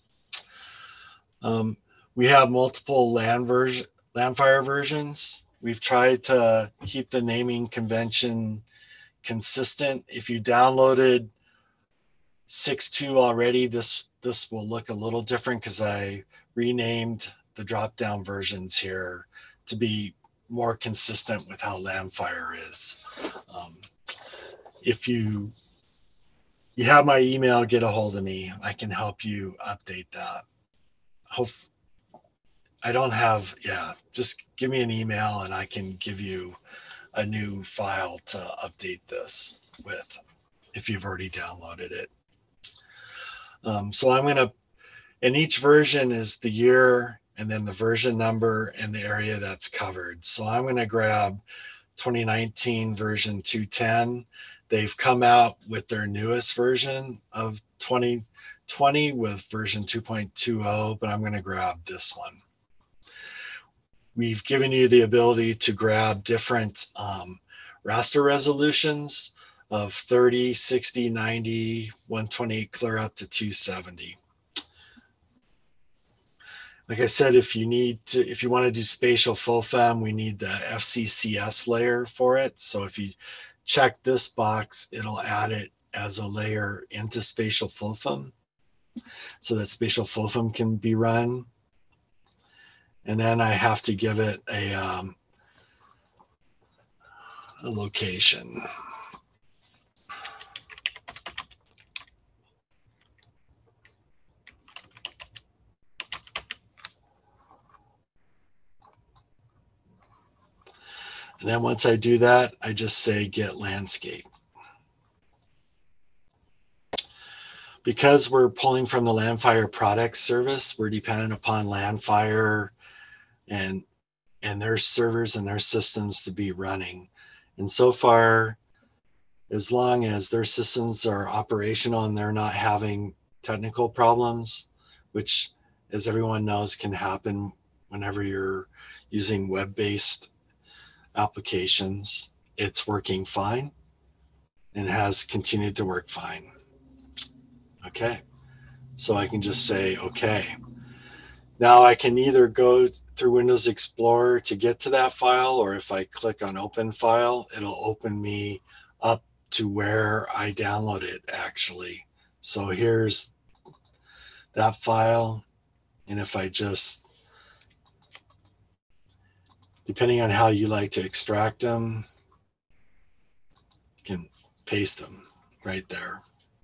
Um, we have multiple land version, Landfire versions. We've tried to keep the naming convention consistent. If you downloaded six point two already, this this will look a little different because I renamed the drop-down versions here to be more consistent with how Landfire is. Um, if you you have my email, get a hold of me. I can help you update that. Hope I don't have, yeah, just give me an email and I can give you a new file to update this with if you've already downloaded it. Um, so I'm going to, and each version is the year and then the version number and the area that's covered. So I'm going to grab twenty nineteen version two ten. They've come out with their newest version of twenty twenty with version two point two oh, but I'm going to grab this one. we've given you the ability to grab different um, raster resolutions of thirty, sixty, ninety, one twenty, clear up to two seventy. Like I said, if you need to, if you want to do spatial full fem, we need the F C C S layer for it. So if you check this box, it'll add it as a layer into spatial full fem so that spatial full fem can be run. And then I have to give it a, um, a location. And then once I do that, I just say get landscape. Because we're pulling from the Landfire products service, we're dependent upon Landfire and and their servers and their systems to be running. And so far, as long as their systems are operational and they're not having technical problems, which, as everyone knows, can happen whenever you're using web-based applications, it's working fine and has continued to work fine. Okay, so I can just say, okay. Now I can either go through Windows Explorer to get to that file, or if I click on open file, it'll open me up to where I download it actually. So here's that file. And if I just, depending on how you like to extract them, you can paste them right there.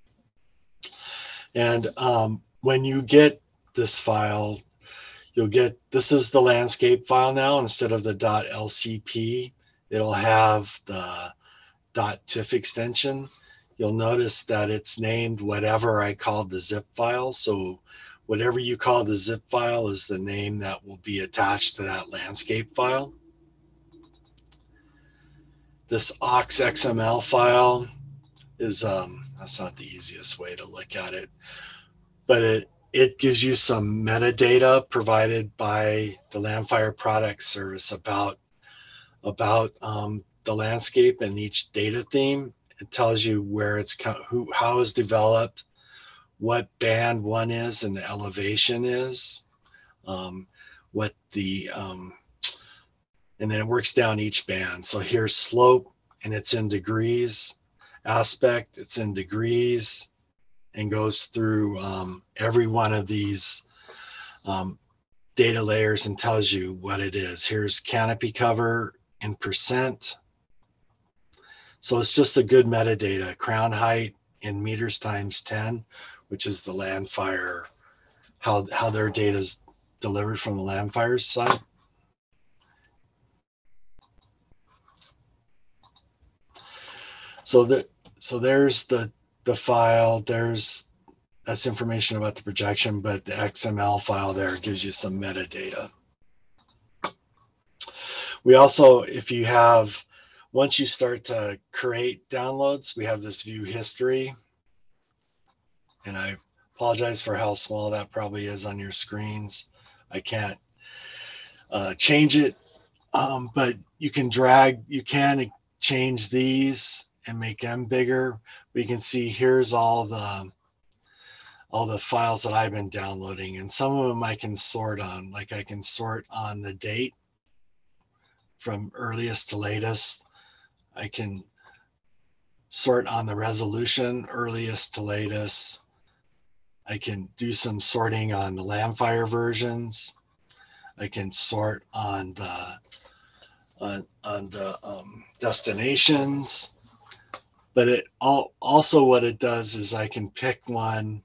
And um, when you get this file, you'll get, this is the landscape file now. Instead of the .lcp, it'll have the .tiff extension. You'll notice that it's named whatever I called the zip file. So whatever you call the zip file is the name that will be attached to that landscape file. This aux X M L file is, um, that's not the easiest way to look at it, but it, it gives you some metadata provided by the Landfire products service about, about um, the landscape and each data theme. It tells you where it's, who, how it's developed, what band one is and the elevation is, um, what the, um, and then it works down each band. So here's slope and it's in degrees, aspect, it's in degrees, and goes through um, every one of these um, data layers and tells you what it is. Here's canopy cover in percent. So it's just a good metadata. Crown height in meters times ten, which is the Landfire, how, how their data is delivered from the Landfire side. So the, so there's the, the file, there's, that's information about the projection, but the X M L file there gives you some metadata. We also, if you have, once you start to create downloads, we have this view history. And I apologize for how small that probably is on your screens. I can't uh, change it, um, but you can drag, you can change these and make them bigger. We can see here's all the all the files that I've been downloading, and some of them I can sort on, like I can sort on the date from earliest to latest. I can sort on the resolution, earliest to latest. I can do some sorting on the Landfire versions. I can sort on the on, on the um, destinations. But it all, also what it does is I can pick one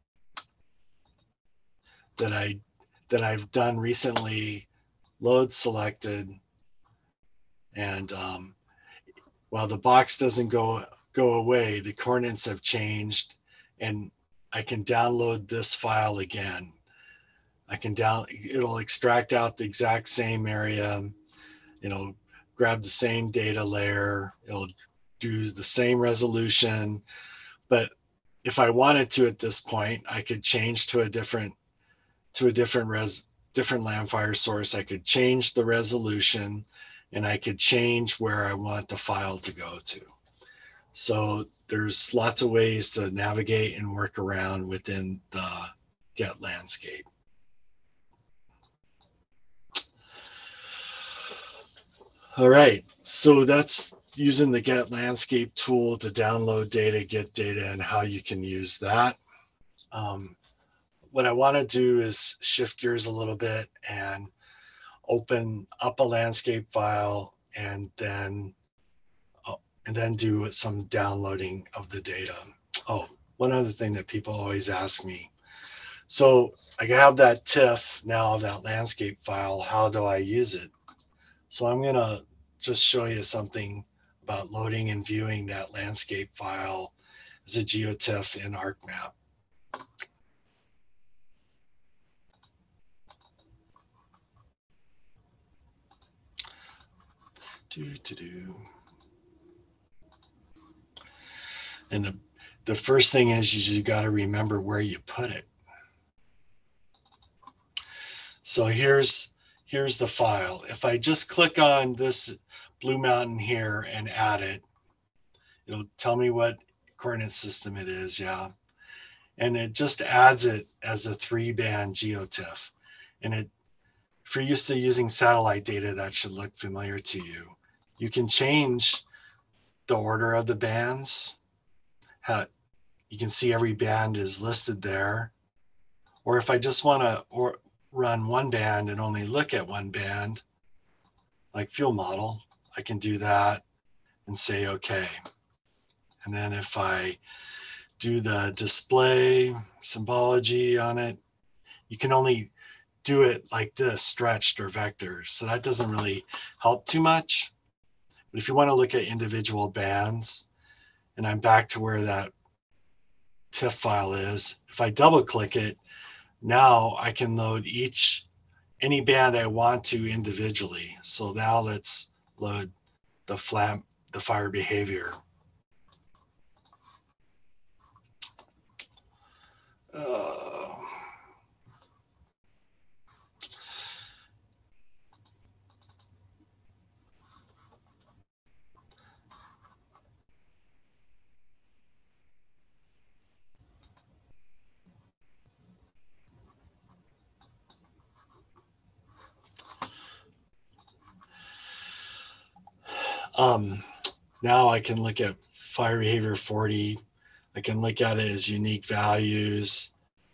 that I that I've done recently, load selected, and um, while the box doesn't go go away, the coordinates have changed, and I can download this file again. I can down, it'll extract out the exact same area, it'll grab the same data layer, it'll do the same resolution, but if I wanted to at this point, I could change to a different to a different res different land fire source, I could change the resolution and I could change where I want the file to go to. So there's lots of ways to navigate and work around within the Get landscape. All right, so that's using the Get landscape tool to download data, get data, and how you can use that. Um, what I want to do is shift gears a little bit and open up a landscape file and then uh, and then do some downloading of the data. Oh, one other thing that people always ask me. So I have that TIFF now, that landscape file. How do I use it? So I'm gonna just show you something about loading and viewing that landscape file as a GeoTIFF in ArcMap. Do, do, do. And the, the first thing is you, you got to remember where you put it. So here's, here's the file. If I just click on this blue mountain here and add it, it'll tell me what coordinate system it is, yeah. And it just adds it as a three band GeoTIFF. And it, if you're used to using satellite data, that should look familiar to you. You can change the order of the bands. How, you can see every band is listed there. Or if I just want to or run one band and only look at one band, like fuel model, I can do that and say okay. And then if I do the display symbology on it, you can only do it like this, stretched or vector. So that doesn't really help too much. But if you want to look at individual bands, and I'm back to where that TIFF file is, if I double click it, now I can load each, any band I want to individually. So now let's load the flam, the fire behavior. Uh, um, now I can look at fire behavior forty. I can look at it as unique values.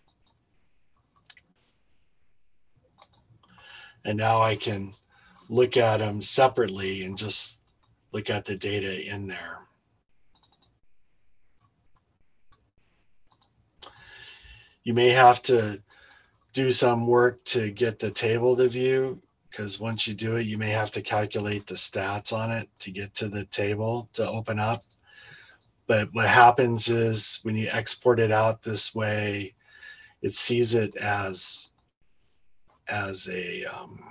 And now I can look at them separately and just look at the data in there. You may have to do some work to get the table to view, because once you do it, you may have to calculate the stats on it to get to the table to open up. But what happens is when you export it out this way, it sees it as as a um,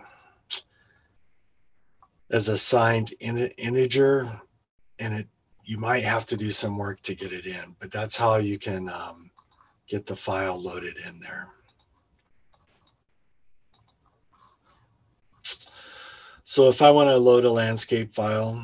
as a signed in, integer, and it you might have to do some work to get it in. But that's how you can um, get the file loaded in there. So if I want to load a landscape file,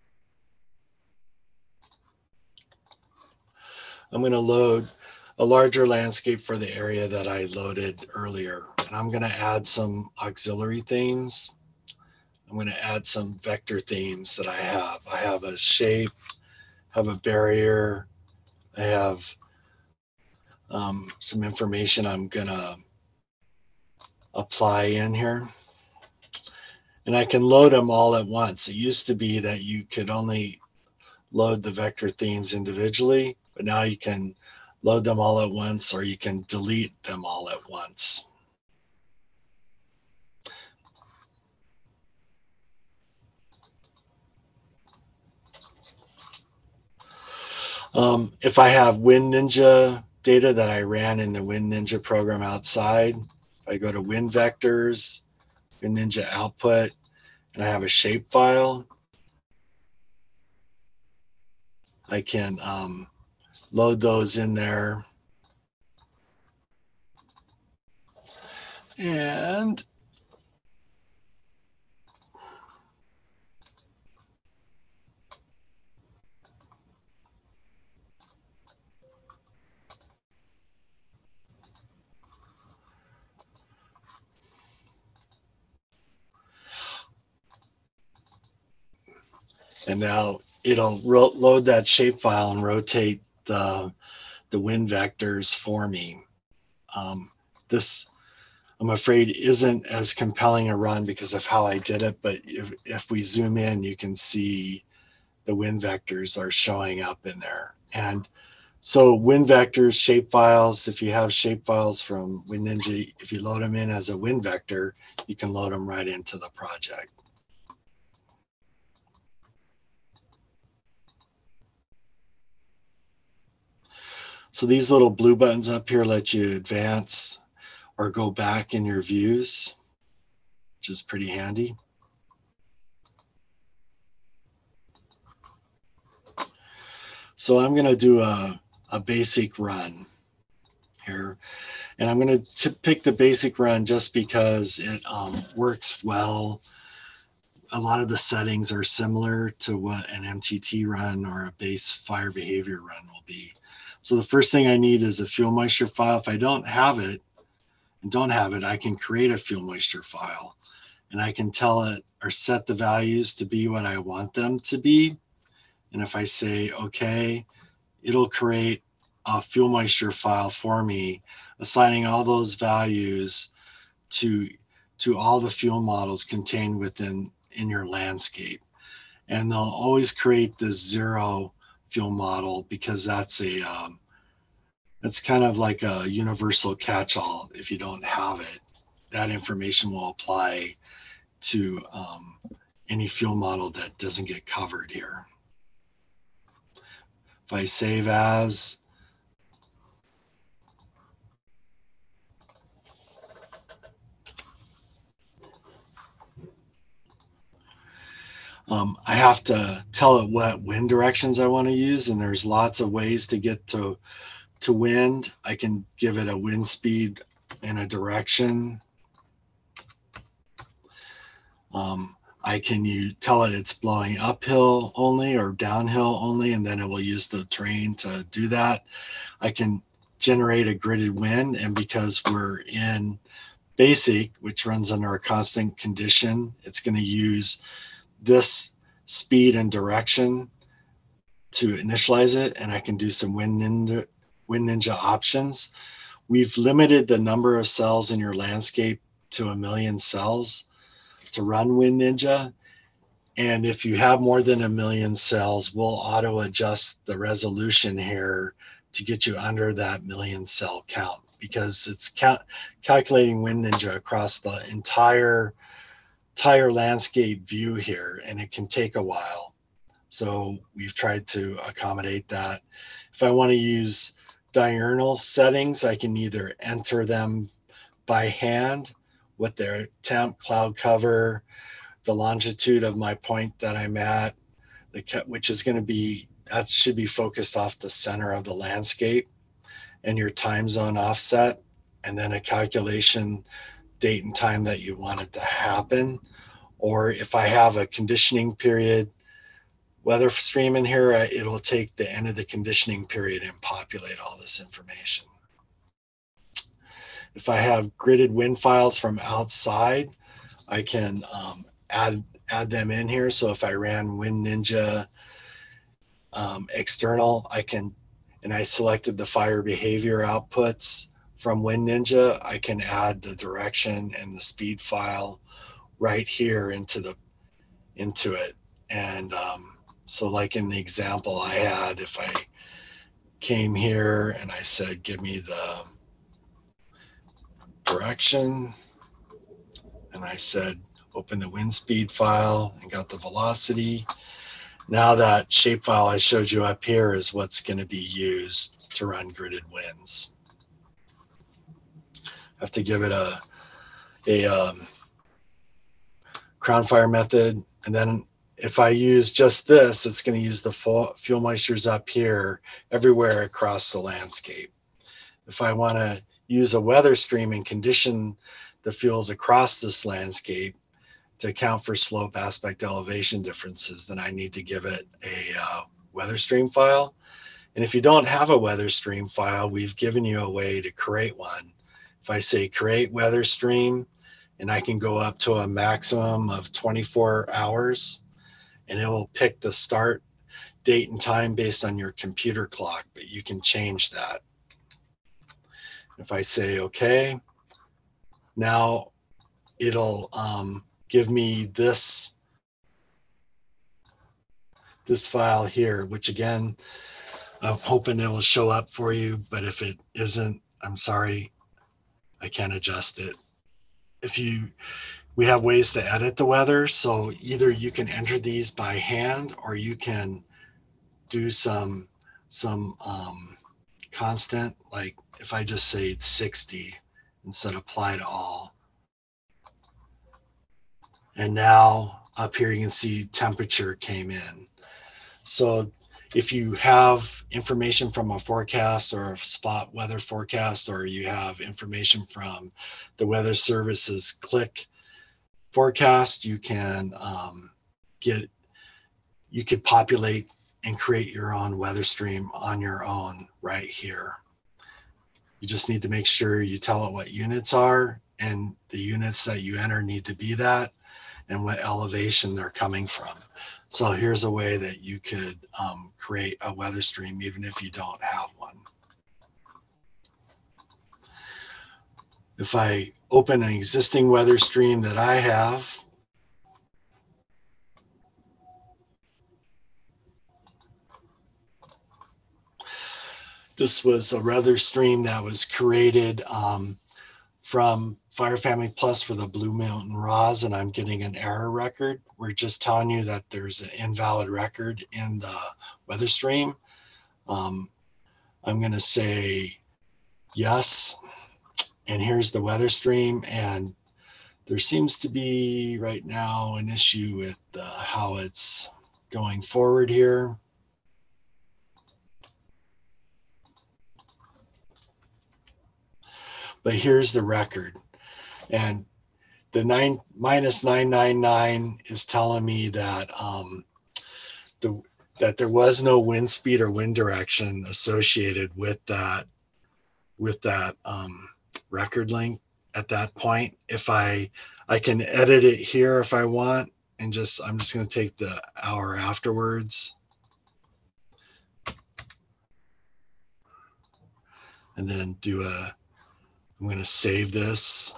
I'm going to load a larger landscape for the area that I loaded earlier. And I'm going to add some auxiliary themes. I'm going to add some vector themes that I have. I have a shape, have a barrier, I have um, some information I'm going to apply in here. And I can load them all at once. It used to be that you could only load the vector themes individually, but now you can load them all at once, or you can delete them all at once. Um, if I have WinNinja data that I ran in the WinNinja program outside, if I go to Win Vectors, WinNinja Output, and I have a shape file, I can um, load those in there. And And now it'll load that shapefile and rotate the, the wind vectors for me. Um, this, I'm afraid, isn't as compelling a run because of how I did it, but if, if we zoom in, you can see the wind vectors are showing up in there. And so wind vectors, shapefiles, if you have shapefiles from WinNinja, if you load them in as a wind vector, you can load them right into the project. So these little blue buttons up here let you advance or go back in your views, which is pretty handy. So I'm going to do a, a basic run here. And I'm going to pick the basic run just because it um, works well. A lot of the settings are similar to what an M T T run or a base fire behavior run will be. So the first thing I need is a fuel moisture file. If I don't have it and don't have it, I can create a fuel moisture file and I can tell it or set the values to be what I want them to be. And if I say, okay, it'll create a fuel moisture file for me, assigning all those values to, to all the fuel models contained within in your landscape. And they'll always create this zero fuel model because that's a, um, that's kind of like a universal catch-all. If you don't have it, that information will apply to um, any fuel model that doesn't get covered here. If I save as, um, I have to tell it what wind directions I want to use, and there's lots of ways to get to, to wind. I can give it a wind speed and a direction. Um, I can you tell it it's blowing uphill only or downhill only, and then it will use the terrain to do that. I can generate a gridded wind, and because we're in basic, which runs under a constant condition, it's going to use this speed and direction to initialize it, and I can do some Wind Ninja, Wind Ninja options. We've limited the number of cells in your landscape to a million cells to run Wind Ninja. And if you have more than a million cells, we'll auto adjust the resolution here to get you under that million cell count because it's count, calculating Wind Ninja across the entire, entire landscape view here, and it can take a while. So we've tried to accommodate that. If I want to use diurnal settings, I can either enter them by hand with their temp, cloud cover, the longitude of my point that I'm at, the, which is going to be, that should be focused off the center of the landscape, and your time zone offset, and then a calculation date and time that you want it to happen. Or if I have a conditioning period weather stream in here, it'll take the end of the conditioning period and populate all this information. If I have gridded wind files from outside, I can um, add add them in here. So if I ran Wind Ninja um, external, I can, and I selected the fire behavior outputs from Wind Ninja, I can add the direction and the speed file right here into the into it. And um, so like in the example I had, if I came here and I said, give me the direction, and I said, open the wind speed file and got the velocity. Now that shapefile I showed you up here is what's going to be used to run gridded winds. I have to give it a, a um, crown fire method, and then if I use just this, it's going to use the full fuel moistures up here everywhere across the landscape. If I want to use a weather stream and condition the fuels across this landscape to account for slope, aspect, elevation differences, then I need to give it a uh, weather stream file. And if you don't have a weather stream file, we've given you a way to create one. If I say create weather stream, and I can go up to a maximum of twenty-four hours, and it will pick the start date and time based on your computer clock, but you can change that. If I say okay, now it'll um, give me this this file here, which again, I'm hoping it will show up for you, but if it isn't, I'm sorry, I can't adjust it. If you, we have ways to edit the weather, so either you can enter these by hand or you can do some some um, constant, like if I just say it's sixty instead of apply to all. And now up here you can see temperature came in. So if you have information from a forecast or a spot weather forecast, or you have information from the Weather Service's Click forecast, you can um, get, you could populate and create your own weather stream on your own right here. You just need to make sure you tell it what units are, and the units that you enter need to be that, and what elevation they're coming from. So here's a way that you could um, create a weather stream even if you don't have one. If I open an existing weather stream that I have, this was a weather stream that was created um, from Fire Family Plus for the Blue Mountain Raws, and I'm getting an error record. We're just telling you that there's an invalid record in the weather stream. Um, I'm going to say yes, and here's the weather stream, and there seems to be right now an issue with uh, how it's going forward here. But here's the record, and the nine minus nine nine nine is telling me that um, the that there was no wind speed or wind direction associated with that with that um, record link at that point. If I I can edit it here if I want, and just I'm just going to take the hour afterwards, and then do a. I'm going to save this.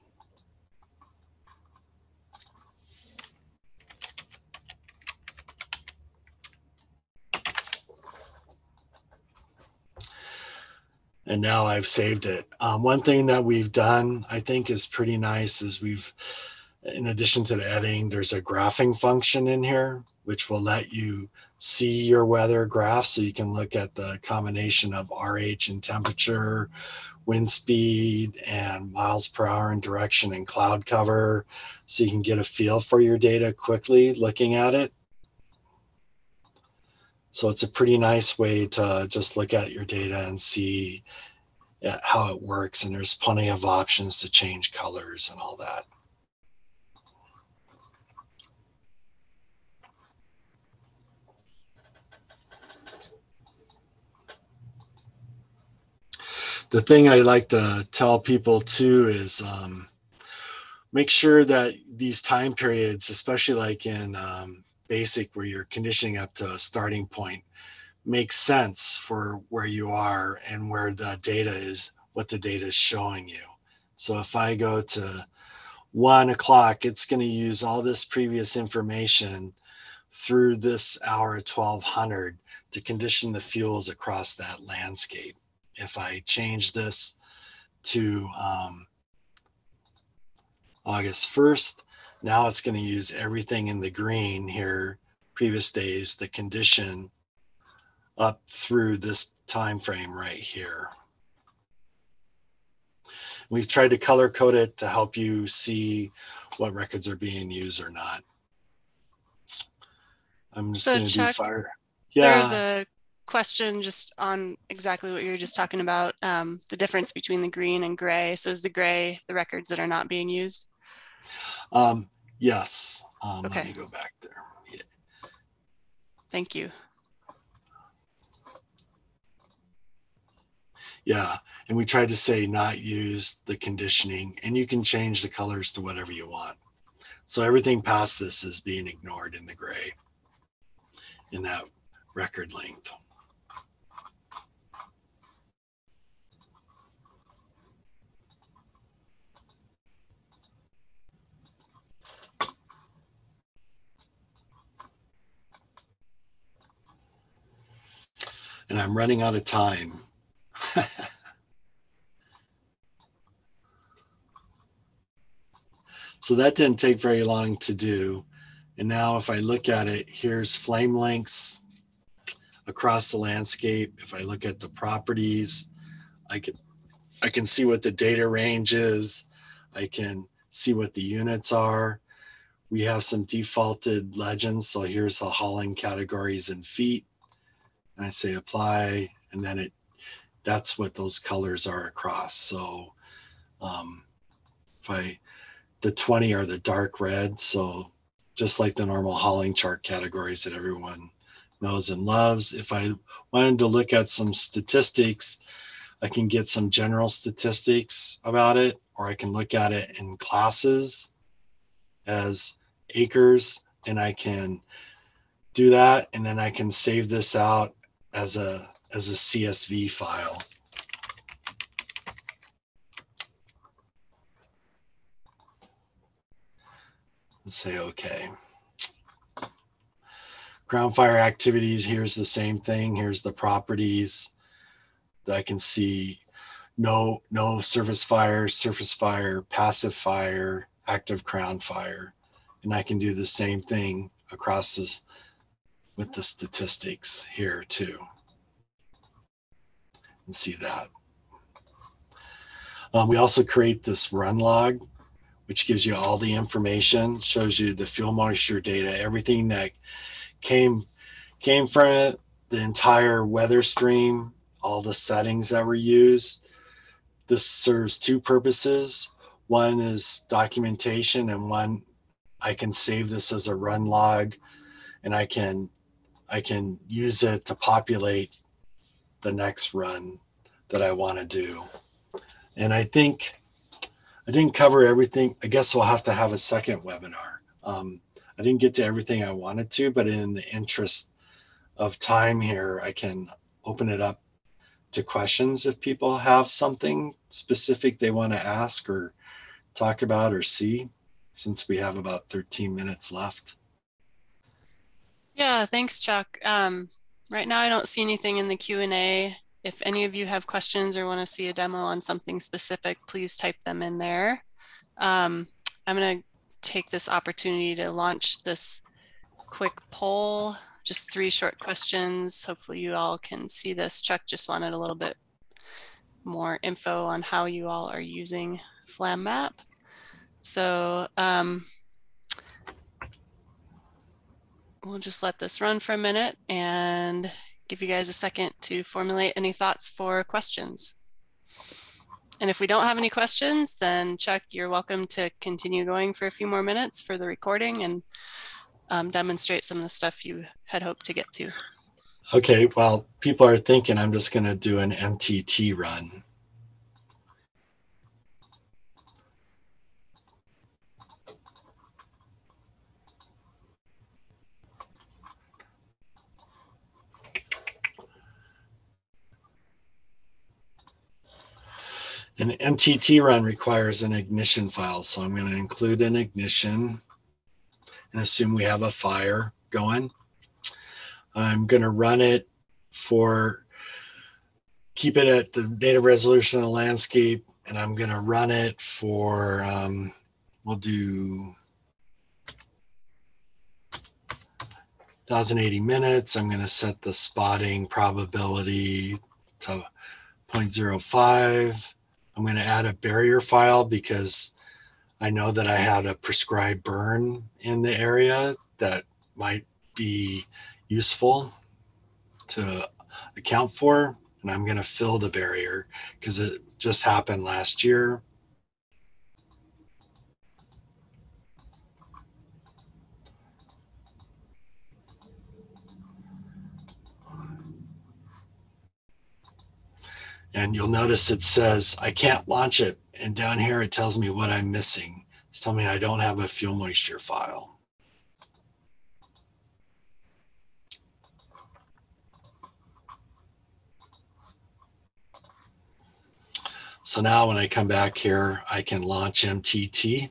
And now I've saved it. Um, one thing that we've done, I think is pretty nice, is we've, in addition to the editing, there's a graphing function in here, which will let you see your weather graph. So you can look at the combination of R H and temperature, wind speed, and miles per hour in direction and cloud cover. So you can get a feel for your data quickly looking at it. So it's a pretty nice way to just look at your data and see how it works. And there's plenty of options to change colors and all that. The thing I like to tell people too is um, make sure that these time periods, especially like in um, basic where you're conditioning up to a starting point, makes sense for where you are and where the data is, what the data is showing you. So if I go to one o'clock, it's going to use all this previous information through this hour at twelve hundred to condition the fuels across that landscape. If I change this to um, August first, now it's going to use everything in the green here, previous days, the condition up through this time frame right here. We've tried to color code it to help you see what records are being used or not. I'm just so going to do fire. Yeah. There's a question just on exactly what you were just talking about, um, the difference between the green and gray. So is the gray the records that are not being used? Um, yes. Um, okay. Let me go back there. Yeah. Thank you. Yeah, and we tried to say not use the conditioning, and you can change the colors to whatever you want. So everything past this is being ignored in the gray. in that record length. And I'm running out of time. So that didn't take very long to do. And now if I look at it, here's flame lengths across the landscape. If I look at the properties, I can, I can see what the data range is. I can see what the units are. We have some defaulted legends. So here's the hauling categories in feet. And I say apply, and then it, that's what those colors are across. So um, if I, the twenty are the dark red. So just like the normal hauling chart categories that everyone knows and loves. If I wanted to look at some statistics, I can get some general statistics about it, or I can look at it in classes as acres, and I can do that. And then I can save this out as a, as a C S V file. And say, okay. Ground fire activities, here's the same thing. Here's the properties that I can see. No, no surface fire, surface fire, passive fire, active ground fire. And I can do the same thing across this with the statistics here too. And see that. Um, we also create this run log, which gives you all the information, shows you the fuel moisture data, everything that came came from it, the entire weather stream, all the settings that were used. This serves two purposes. One is documentation, and one, I can save this as a run log, and I can I can use it to populate the next run that I want to do. And I think I didn't cover everything. I guess we'll have to have a second webinar. Um, I didn't get to everything I wanted to, but in the interest of time here, I can open it up to questions if people have something specific they want to ask or talk about or see, since we have about thirteen minutes left. Yeah, thanks, Chuck. Um, right now, I don't see anything in the Q and A. If any of you have questions or want to see a demo on something specific, please type them in there. Um, I'm going to take this opportunity to launch this quick poll, just three short questions. Hopefully you all can see this. Chuck just wanted a little bit more info on how you all are using FlamMap. So um, we'll just let this run for a minute and give you guys a second to formulate any thoughts for questions. And if we don't have any questions, then Chuck, you're welcome to continue going for a few more minutes for the recording and um, demonstrate some of the stuff you had hoped to get to. Okay, well, people are thinking I'm just going to do an M T T run. An M T T run requires an ignition file, so I'm going to include an ignition and assume we have a fire going. I'm going to run it for, keep it at the native resolution of the landscape, and I'm going to run it for, um, we'll do one thousand eighty minutes. I'm going to set the spotting probability to zero point zero five. I'm going to add a barrier file because I know that I had a prescribed burn in the area that might be useful to account for. And I'm going to fill the barrier because it just happened last year. And you'll notice it says I can't launch it. And down here, it tells me what I'm missing. It's telling me I don't have a fuel moisture file. So now when I come back here, I can launch M T T.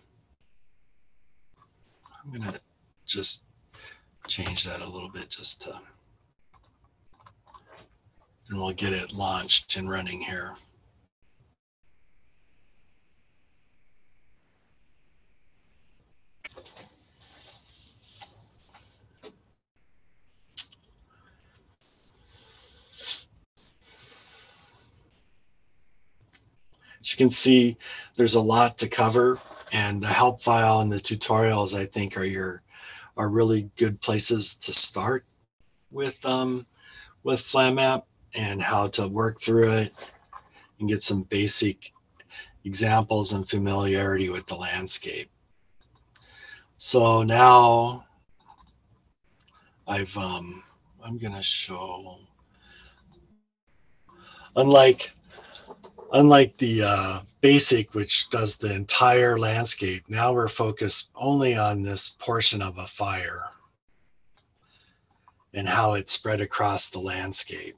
I'm going to just change that a little bit just to, and we'll get it launched and running here. As you can see, there's a lot to cover, and the help file and the tutorials, I think, are your are really good places to start with um, with FlamMap and how to work through it and get some basic examples and familiarity with the landscape. So now I've um, I'm gonna show, unlike Unlike the uh, basic, which does the entire landscape, now we're focused only on this portion of a fire and how it spread across the landscape.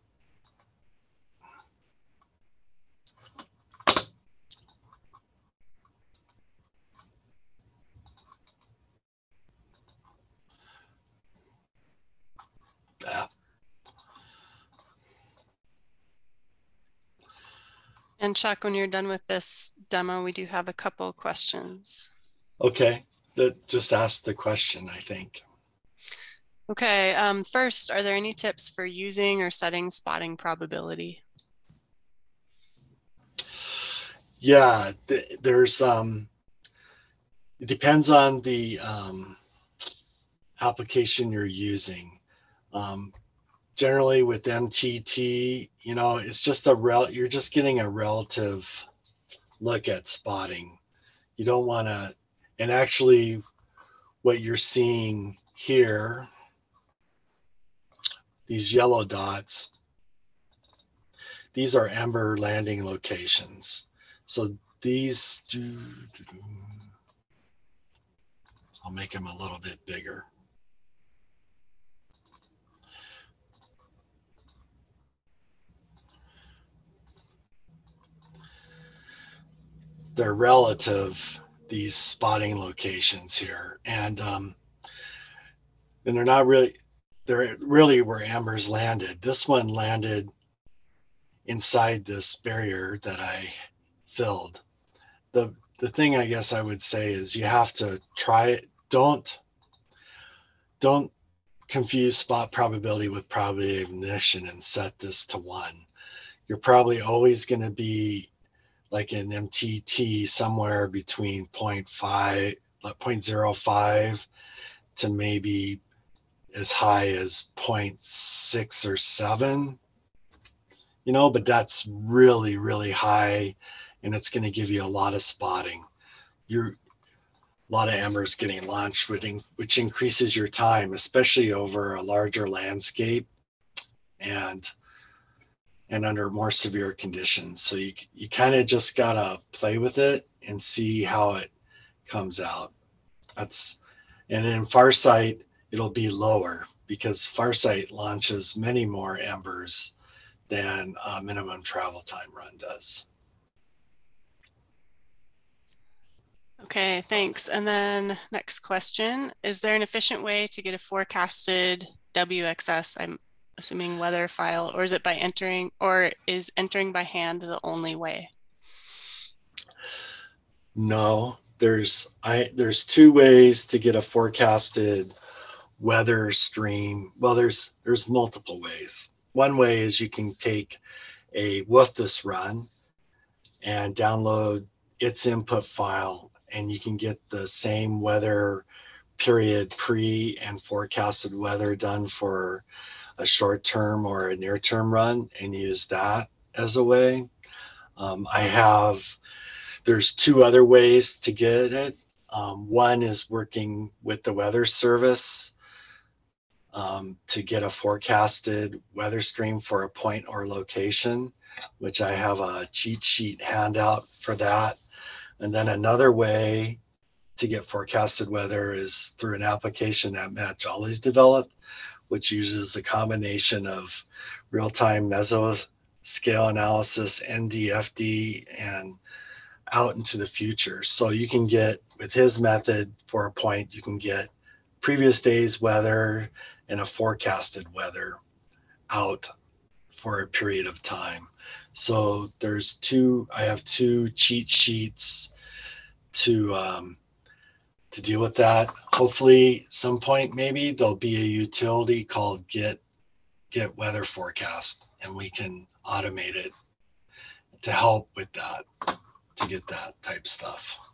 Yeah. And Chuck, when you're done with this demo, we do have a couple questions. Okay, that just asked the question, I think. Okay, um, first, are there any tips for using or setting spotting probability? Yeah, th there's, um, it depends on the um, application you're using. Um, generally with M T T, you know, it's just a rel, you're just getting a relative look at spotting. You don't want to, and actually what you're seeing here, these yellow dots, these are ember landing locations. So these, do, I'll make them a little bit bigger. They're relative, these spotting locations here. And, um, and they're not really, they're really where embers landed. This one landed inside this barrier that I filled. The, the thing I guess I would say is you have to try it. Don't, don't confuse spot probability with probability of ignition and set this to one. You're probably always going to be like an M T T somewhere between zero point five, zero point zero five to maybe as high as zero point six or seven, you know, but that's really, really high, and it's going to give you a lot of spotting. You're a lot of embers getting launched, which increases your time, especially over a larger landscape and and under more severe conditions. So you you kind of just gotta play with it and see how it comes out. That's, and in Farsight it'll be lower because Farsight launches many more embers than a minimum travel time run does. Okay, thanks. And then next question, is there an efficient way to get a forecasted W X S, I'm assuming weather file, or is it by entering, or is entering by hand the only way? No, there's I there's two ways to get a forecasted weather stream. Well, there's there's multiple ways. One way is you can take a WFDS run and download its input file, and you can get the same weather period pre and forecasted weather done for a short term or a near term run and use that as a way. Um, I have, there's two other ways to get it. Um, one is working with the weather service um, to get a forecasted weather stream for a point or location, which I have a cheat sheet handout for that. And then another way to get forecasted weather is through an application that Matt Jolly's developed, which uses a combination of real-time meso scale analysis, N D F D, and out into the future. So you can get, with his method for a point, you can get previous day's weather and a forecasted weather out for a period of time. So there's two, I have two cheat sheets to um, to deal with that. Hopefully some point maybe there'll be a utility called get get weather forecast, and we can automate it to help with that, to get that type stuff.